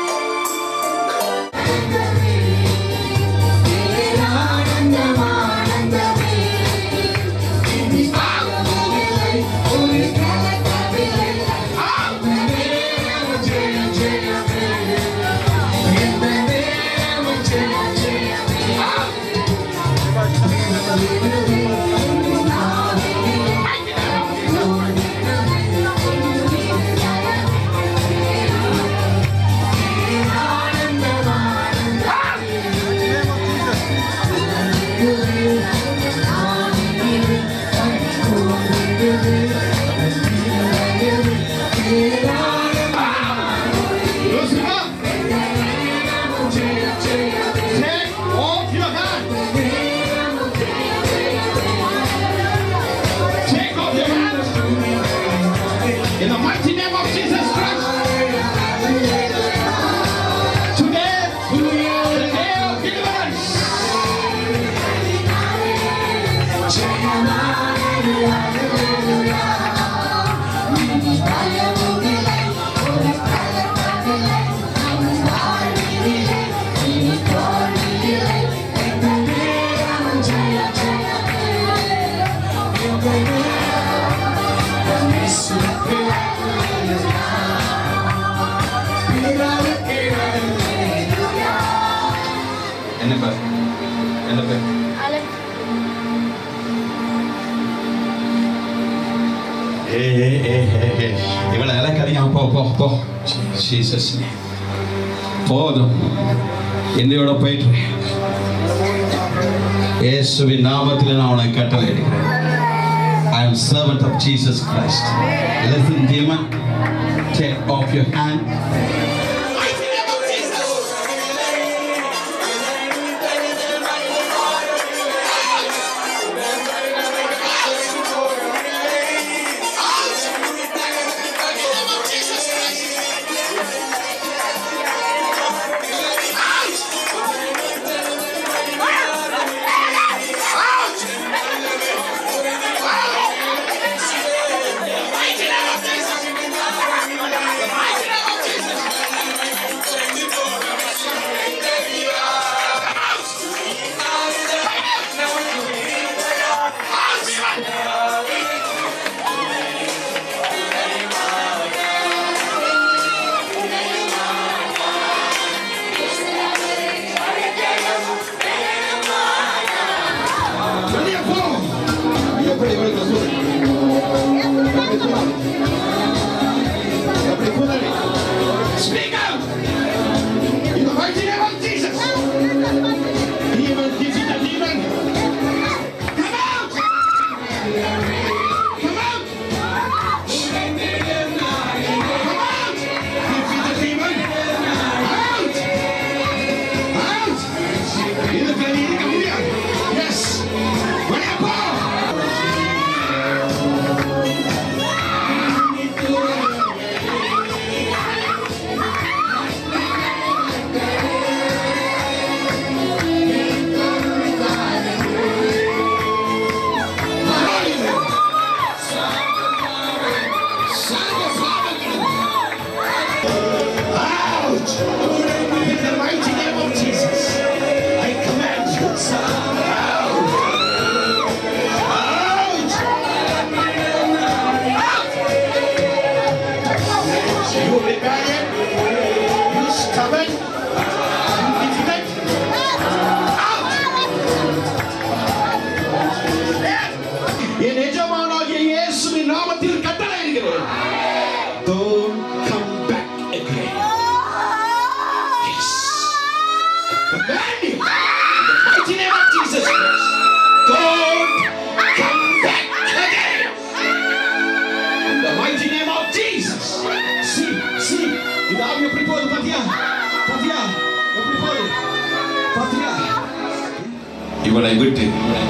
இவளை இலக்கறியாம போ ஜீசஸ் போதும் என்னையோட போயிட்டு இயேசுவின் நாமத்தில் நான் உனக்கு கட்டளை எடுக்கிறேன். I am servant of Jesus Christ. Listen, demon, take off your hand.
Speak out! In the mighty name of Jesus! Demon, defeat the demon! Come out! Come out! Come out! Defeat the demon! Out! Out! In the belly, come here! Yes! When you go! என் எஜமானாகிய இயேசுவின் நாமத்தில் கட்டளையிடுகிறேன். Don't come back again. Yes. Command you in the mighty name of Jesus Christ. Don't come back again. In the mighty name of Jesus. See. இந்த ஆவி எப்படி போகுது பாத்தியா? எப்படி போகுது பாத்தியா? இவனை விட்டு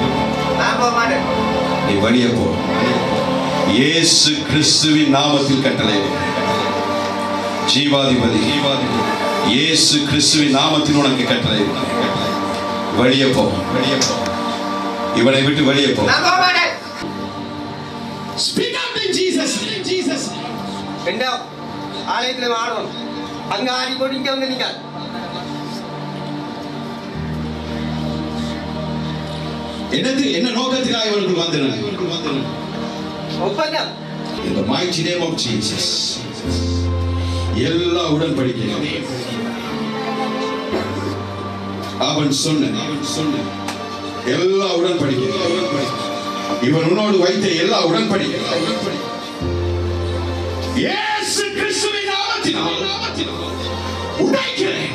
நீ வெளியே போ. இயேசு கிறிஸ்துவின் நாமத்தில் கட்டளையிடுகிறேன். ஜீவாதிபதி இயேசு கிறிஸ்துவின் நாமத்தில் உனக்கு கட்டளையிடுகிறேன். வெளியே போ. இவனை விட்டு வெளியே போ. Speak up in Jesus name.
என்ன ஆலயத்துல ஆடுவோம். அங்க ஆடி போட்டு இங்க வந்து நிக்க.
என்ன நோக்கத்துக்காக இவனுக்கு வந்தேன்?
ஒப்பந்தம்.
In the mighty name of Jesus. எல்லா உடன்படிக்கையும் அவன் சொன்ன எல்லா உடன்படிக்கையும் இவன் உன்னோடு வைத்த எல்லா உடன்படிக்கையும் இயேசு கிறிஸ்துவின் நாமத்தினால் உடைக்கிறேன்.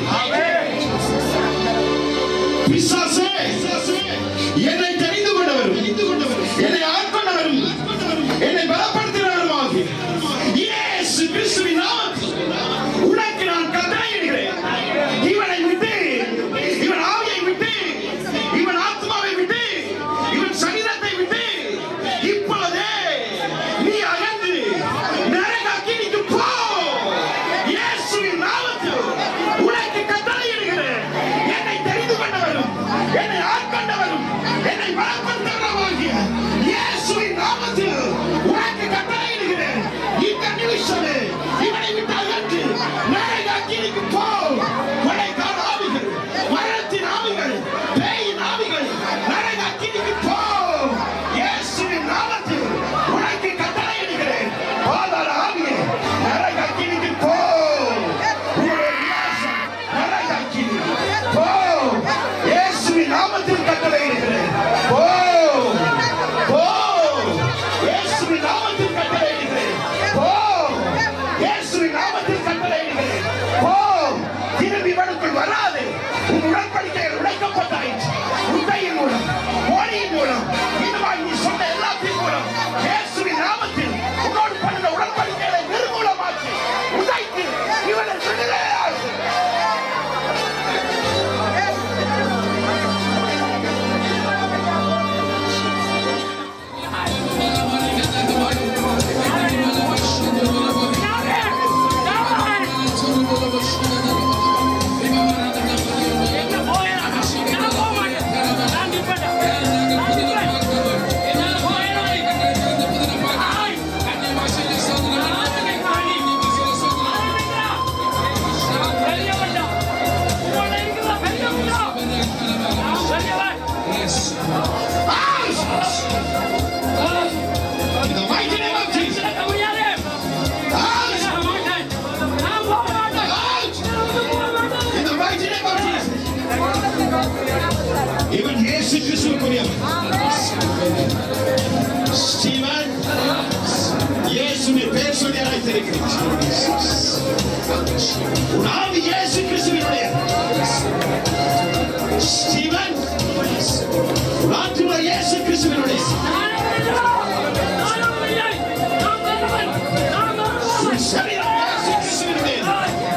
பிசாசே, என்னை தெரிந்து கொண்டவரும் என்னை ஆட்கொண்டவரும் என்னை பலப்படுத்தினவருமாகிய இயேசு கிறிஸ்துவின் நாமத்தில் உனக்கு நான் கட்டளையிடுகிறேன். இவனை விட்டு, இவன் ஆவியை விட்டு, இவன் ஆத்மாவை விட்டு, இவன் சரீரத்தை விட்டு இப்பொழுதே நீ அகன்று நரக அக்கினிக்கு போ. இயேசுவின் நாமத்தில் உனக்கு கட்டளையிடுகிறேன். என்னை தெரிந்து கொண்டவரும் என்னை ஆட்கொண்டவரும் என்னை பலப்படுத்தினவருமாகிய இயேசுவின் நாமத்தில் உனக்கு கட்டளையிடுகிறேன். இந்த நிமிஷமே இவனை விட்டு அகன்று நரக அக்கினிக்கு போ. கொலைக்கார ஆவிகள், மரணத்தின் ஆவிகள், பேயின் ஆவிகள் நரக அக்கினிக்கு போ. இயேசுவின் நாமத்தில் உனக்கு கட்டளையிடுகிறேன். பாதாள ஆவியே நரக அக்கினிக்கு போ. உன்னுடைய விநாசம் நரக அக்கினி போ. இயேசுவின் நாமத்தில் கட்டளையிடுகிறேன். போ. இயேசுவின் நாமத்தில் கட்டளையிடுகிறேன். போ. இயேசுவின் நாமத்தில் கட்டளையிடுகிறேன். போ. திரும்பி இவனுக்குள் வராது. உன் உடன்படிக்கைகள் உடைக்கப்பட்டாயிற்று. உண்மையின் மூலம், மொழியின் மூலம், இதுவாய் நீ சொன்ன எல்லாத்தின் மூலம் இயேசுவின் நாமத்தில் உன்னோடு பண்ணுற உடன்படிக்கைகளை நிர்மூலமாக்கி உடைத்து இவனை விடுதலையாக்கு. இவன் இயேசு கிறிஸ்துவுக்குரியவன். ஸ்டீவன், இயேசுவின் பெயர் சொல்லி அழைத்திருக்கிறேன். உன் ஆவி இயேசு கிறிஸ்துவினுடையது. ஸ்டீவன், உன் ஆத்துமா இயேசு கிறிஸ்துவினுடையது. உன் சரீரம் இயேசு கிறிஸ்துவினுடையது.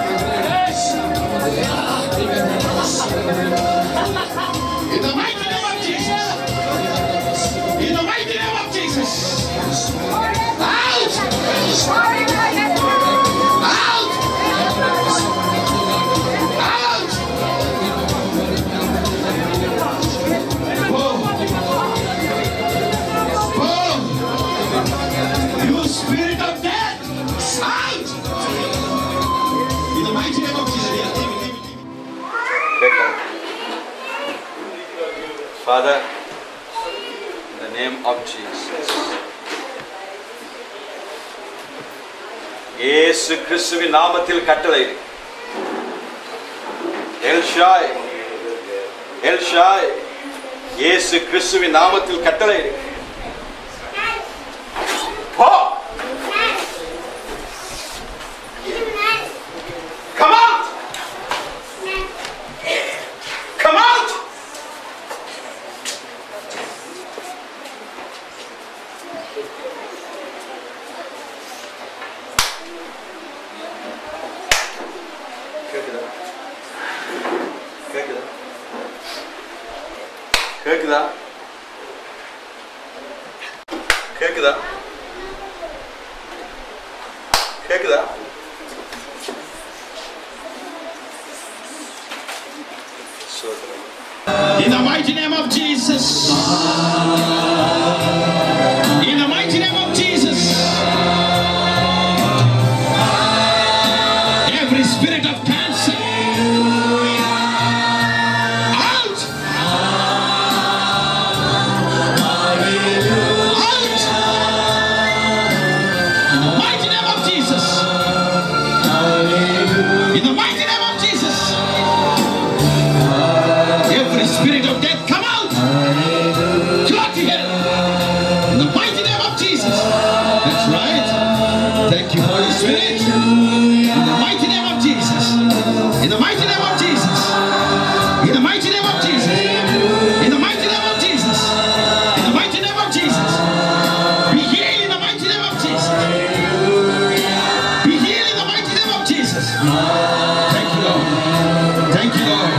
In the mighty name of Jesus. In the mighty name of Jesus. Out! Out! Out! Oh! You spirit of death! Out! In the mighty name of Jesus.
Father, in the name of Jesus, இயேசு கிறிஸ்துவின் நாமத்தில் கட்டளையிடு. எல்ஷாய், இயேசு கிறிஸ்துவின் நாமத்தில் கட்டளையிடு. போ. கேக்குதா கேக்குதா கேக்குதா
In the mighty name of Jesus. In the mighty name of Jesus. Every spirit of cancer. Out. Out. Mighty name of Jesus. In the mighty name of Jesus. Every spirit of death, come out! Come to hell! In the mighty name of Jesus. That's right. Thank you, Holy Spirit. In the mighty name of Jesus. In the mighty name of Jesus. In the mighty name of Jesus. In the mighty name of Jesus. In the mighty name of Jesus. Be healed in the mighty name of Jesus. Be healed in the mighty name of Jesus. Thank you, Lord. Thank you, Lord.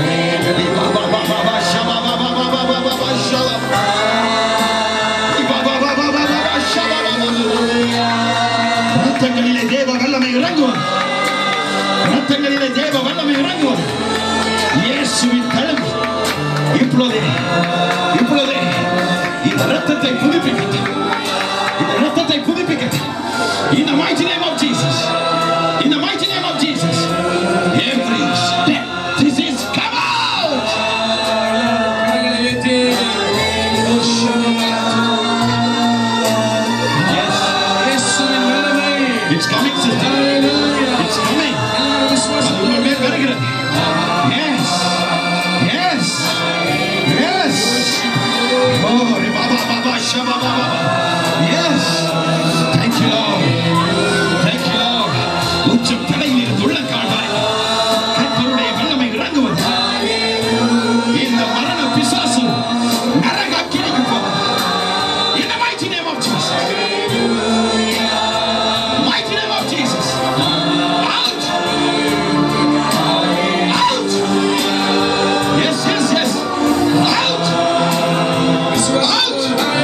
ரத்தங்களிலே தேவ வல்லமை இறங்குவது. ரத்தங்களிலே தேவ வல்லமை இறங்குவது. இயேசுவின் கழுவி இப்பொழுதே இந்த ரத்தத்தை புதுப்பிக்கட்டும். இந்த ரத்தத்தை புதுப்பிக்கட்டும். In the mighty name of Jesus. In the mighty name of Jesus. Every step disease come out. Yes. It's coming, sister. It's coming. Yes. Yes. Yes. Oh, yes. Thank you, Lord. Thank you, Lord. உச்சம் தலையில் இருந்து உள்ளங்கால் வரை கர்த்தருடைய வல்லமை இறங்குவது. இந்த மரண பிசாசு நரக அக்கினிக்கு போகும். In the mighty name of Jesus. Mighty name of Jesus. Out. Out. Yes, yes, yes. Out. Out.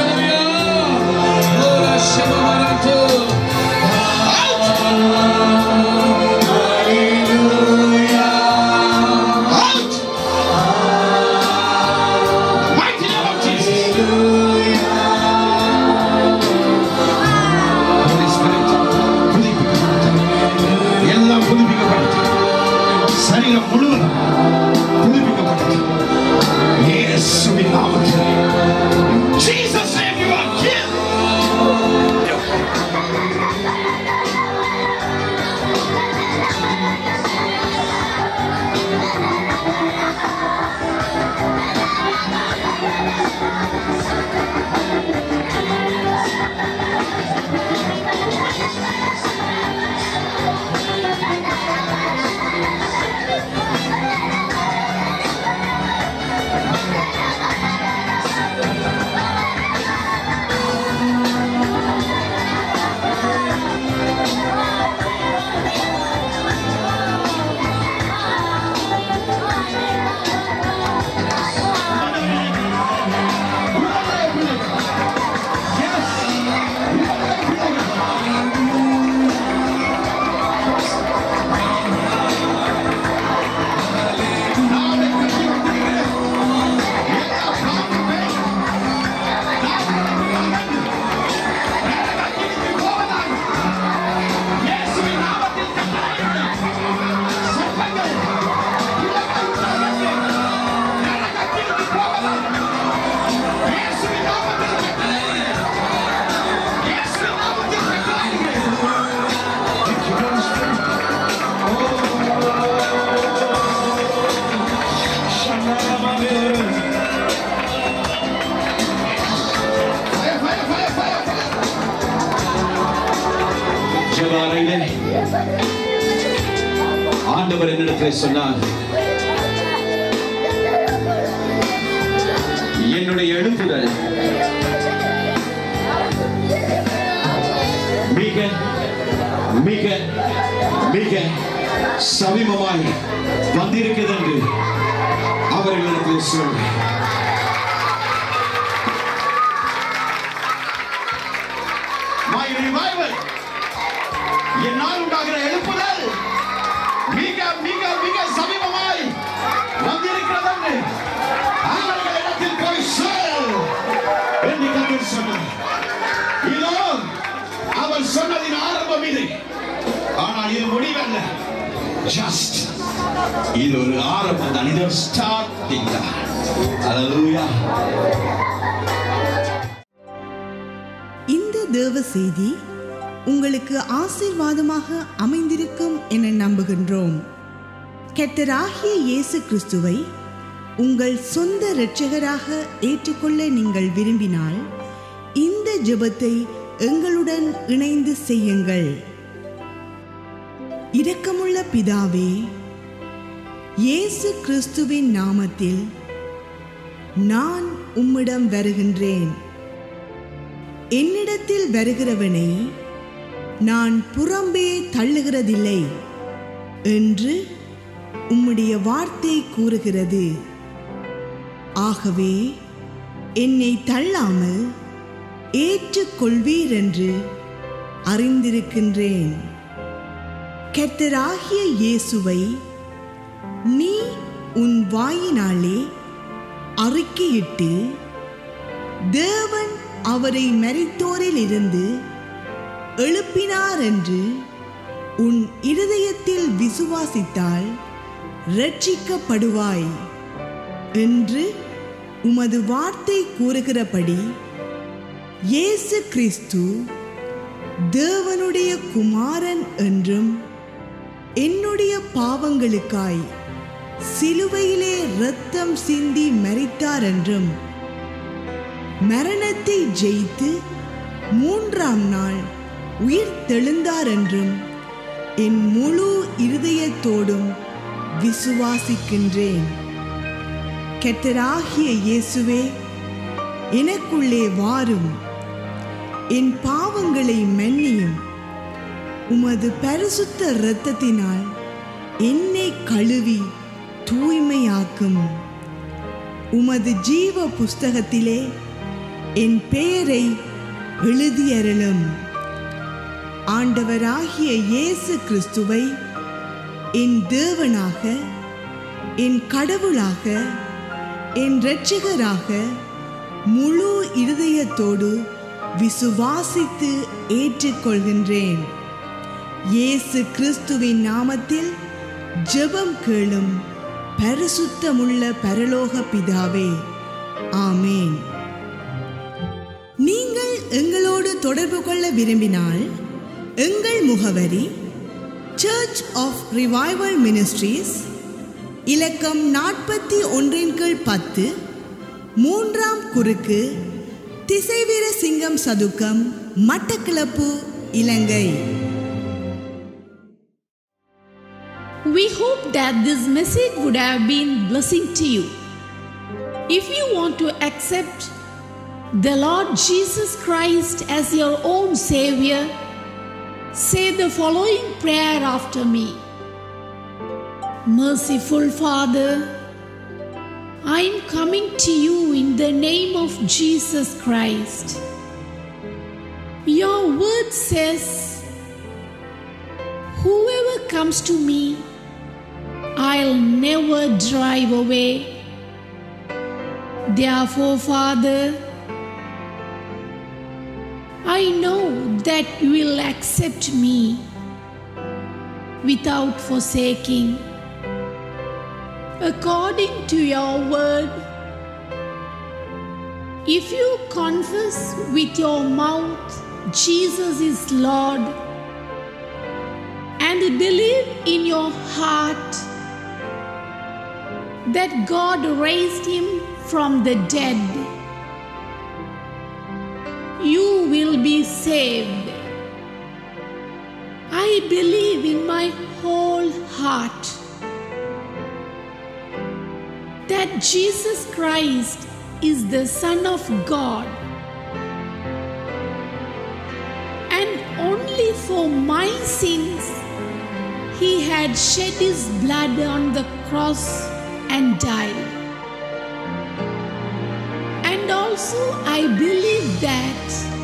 Out. Mighty name of Jesus. Holy Spirit, புதுப்பிக்கப்பட்டது. எல்லாம் புதுப்பிக்கப்பட்டது. சரீரம் முழுவதும் புதுப்பிக்கப்பட்டது. இயேசுவின் நாமத்தில். Jesus name you are healed. ஆண்டவர் என்னிடத்தில் சொன்னார், என்னுடைய எழுப்புதல் மிக மிக மிக சமீபமாய் வந்திருக்கிறது என்று அவர் என்னிடத்தில் சொன்னார்.
இல்ல, ஜஸ்ட் இது ஒரு ஆரம்பம் தான். இது ஒரு ஸ்டார்டிங் தான். ஹல்லேலூயா.
இந்த தேவ செய்தி உங்களுக்கு ஆசீர்வாதமாக அமைந்திருக்கும் என நம்புகின்றோம். கர்த்தராகிய இயேசு கிறிஸ்துவை உங்கள் சொந்த இரட்சகராக ஏற்றுக்கொள்ள நீங்கள் விரும்பினால் இந்த ஜெபத்தை எங்களுடன் இணைந்து செய்யுங்கள். இரக்கமுள்ள பிதாவே, இயேசு கிறிஸ்துவின் நாமத்தில் நான் உம்மிடம் வருகின்றேன். என்னிடத்தில் வருகிறவனை நான் புறம்பே தள்ளுகிறதில்லை என்று உம்முடைய வார்த்தை கூறுகிறது. ஆகவே என்னை தள்ளாமல் ஏற்றுக்கொள்வீர் என்று அறிந்திருக்கின்றேன். கர்த்தராகிய இயேசுவை நீ உன் வாயினாலே அறிக்கையிட்டு தேவன் அவரை மரித்தோரில் இருந்து எழுப்பினார் என்று உன் இருதயத்தில் விசுவாசித்தால் ரட்சிக்கப்படுவாய் என்று உமது வார்த்தை கூறுகிறபடி இயேசு கிறிஸ்து தேவனுடைய குமாரன் என்றும் என்னுடைய பாவங்களுக்காய் சிலுவையிலே இரத்தம் சிந்தி மரித்தார் என்றும் மரணத்தை ஜெயித்து 3ஆம் நாள் உயிர் தெழுந்தார் என்றும் என் முழு இருதயத்தோடும் விசுவாசிக்கின்றேன். கர்த்தராகிய இயேசுவே, எனக்குள்ளே வாரும், என் பாவங்களை மன்னியும், உமது பரிசுத்த இரத்தத்தினால் என்னை கழுவி தூய்மையாக்கும். உமது ஜீவ புஸ்தகத்திலே என் பெயரை எழுதியருளும். ஆண்டவராகிய இயேசு கிறிஸ்துவை என் தேவனாக, என் கடவுளாக, என் இரட்சகராக முழு இருதயத்தோடு விசுவாசித்து ஏற்றுக்கொள்கின்றேன். இயேசு கிறிஸ்துவின் நாமத்தில் ஜெபம் கேளும் பரிசுத்தமுள்ள பரலோக பிதாவே, ஆமேன். நீங்கள் எங்களோடு தொடர்பு கொள்ள விரும்பினால் எங்கள் முகவரி சர்ச் ஆஃப் ரிவைவல் மினிஸ்ட்ரீஸ், இலக்கம் 41/10, 3ஆம் குறுக்கு, திசைவீர சிங்கம் சதுக்கம், மட்டக்களப்பு, இலங்கை.
We hope that this message would have been blessing to you. If you want to accept the Lord Jesus Christ as your own Savior, say the following prayer after me. Merciful Father, I am coming to you in the name of Jesus Christ. Your word says, whoever comes to me, I'll never drive away. Therefore, Father, I know that you will accept me without forsaking. According to your word, if you confess with your mouth Jesus is Lord and believe in your heart that God raised him from the dead, you will be saved. I believe in my whole heart that Jesus Christ is the Son of God, and only for my sins he had shed his blood on the cross and died. And also I believe that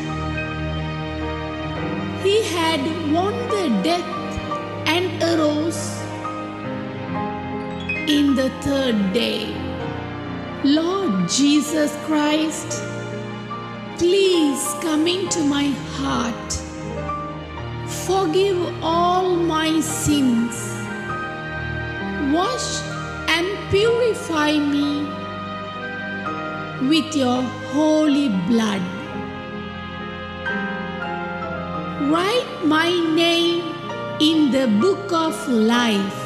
he had won the death and arose in the third day. Lord Jesus Christ, please come into my heart. forgive all my sins. Wash and purify me with your holy blood. Write my name in the book of life.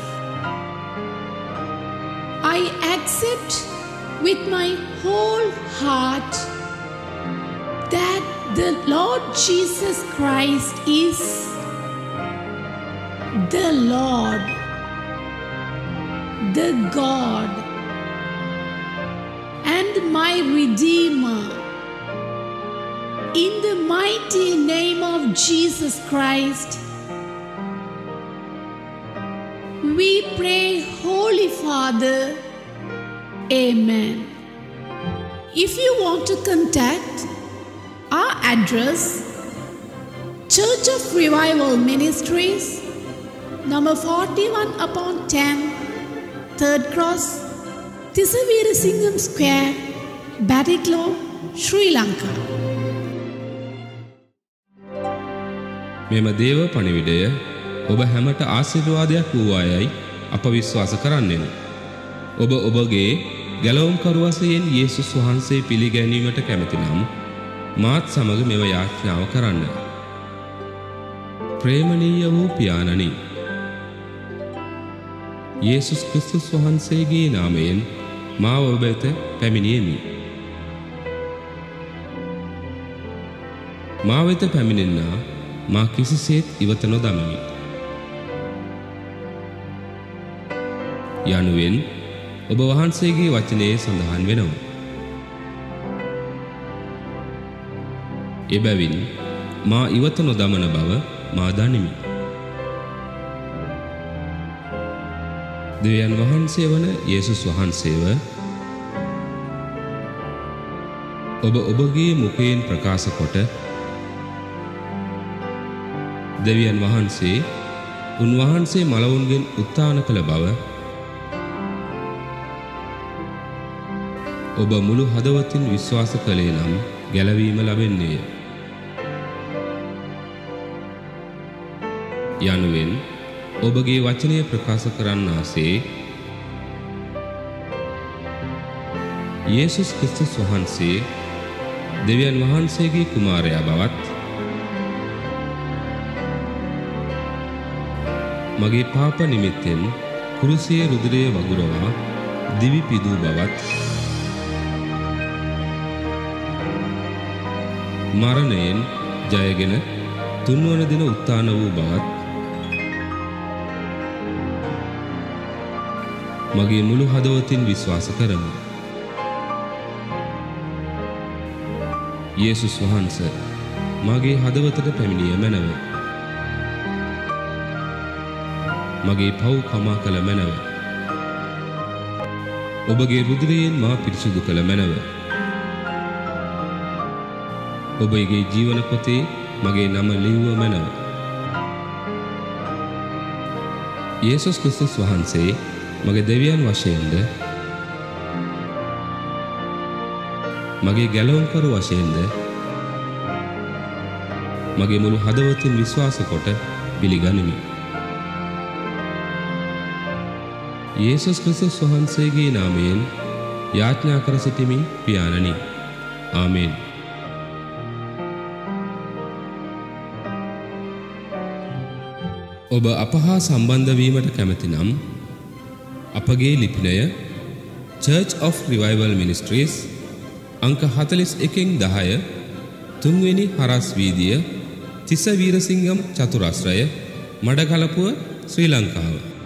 I accept with my whole heart that the Lord Jesus Christ is the Lord, the God, and my Redeemer. In the mighty name of Jesus Christ, we pray, Holy Father. Amen. If you want to contact our address, Church of Revival Ministries, number 41/10, 3rd Cross, Thisaveerasingham Square, Batticalow, Sri Lanka.
මෙම දේව පණිවිඩය ඔබ හැමට ආශිර්වාදයක් වූවායයි අප විශ්වාස කරන්නෙමු. ඔබ ඔබගේ ගැලවුම්කරු වශයෙන් යේසුස් වහන්සේ පිළිගැනීමට කැමති නම් මාත් සමග මෙම යාඥාව කරන්න. ප්‍රේමණීය වූ පියාණනි, යේසුස් ක්‍රිස්තුස් වහන්සේගේ නාමයෙන් මා ඔබ වෙත පැමිණියෙමි. මා වෙත පැමිණෙන්නා මා කිසිසේත් ඉවත නොදමමි. යනුවෙන් ඔබ වහන්සේගේ වචනයේ සඳහන් වෙනවා. එබැවින් මා ඉවත නොදමන බව මා දනිමි. දෙවියන් වහන්සේ වන යේසුස් වහන්සේව ඔබ ඔබගේ මුඛයෙන් ප්‍රකාශ කොට දෙවියන් වහන්සේ උන්වහන්සේ මලවුන්ගෙන් උත්ථාන කළ බව ඔබ මුළු හදවතින් විශ්වාස කළේ නම් ගැලවීම ලැබෙන්නේය. යනුවෙන් ඔබගේ වචනය ප්‍රකාශ කරන්නාසේ යේසුස් ක්‍රිස්තුස් වහන්සේ දෙවියන් වහන්සේගේ කුමාරයා බවත් මගේ පාප නිමිත්තෙන් කුරුසියේ රුධිරය වගුරවා දිවි පිදූ බවත් මරණයෙන් ජයගෙන තුන්වන දින උත්ථාන වූ බවත් මගේ මුළු හදවතින් විශ්වාස කරමි. යේසුස් වහන්සේ මගේ හදවතට පැමිණිය මැනව. මගේ පව් කමා කළ මැනව. ඔබගේ රුධිරයෙන් මා පිරිසුදු කළ මැනව. ඔබගේ ජීවන පොතේ මගේ නම ලියුව මැනව. යේසුස් ක්‍රිස්තුස් වහන්සේ මගේ දෙවියන් වශයෙන්ද මගේ ගැලවුම්කරු වශයෙන්ද මගේ මුළු හදවතින් විශ්වාස කොට පිළිගනිමි. යේසුස් ක්‍රිස්තුස් වහන්සේගේ නාමයෙන් යාඥා කර සිටිමි පියාණනි. ආමේන්. ඔබ අප හා සම්බන්ධ වීමට කැමති නම් අපගේ ලිපිනය Church of Revival Ministries අංක 41/10 3වෙනි හරස් වීදිය තිසවීරසිංගම් චතුරස්‍රය මඩකලපුව ශ්‍රී ලංකාව.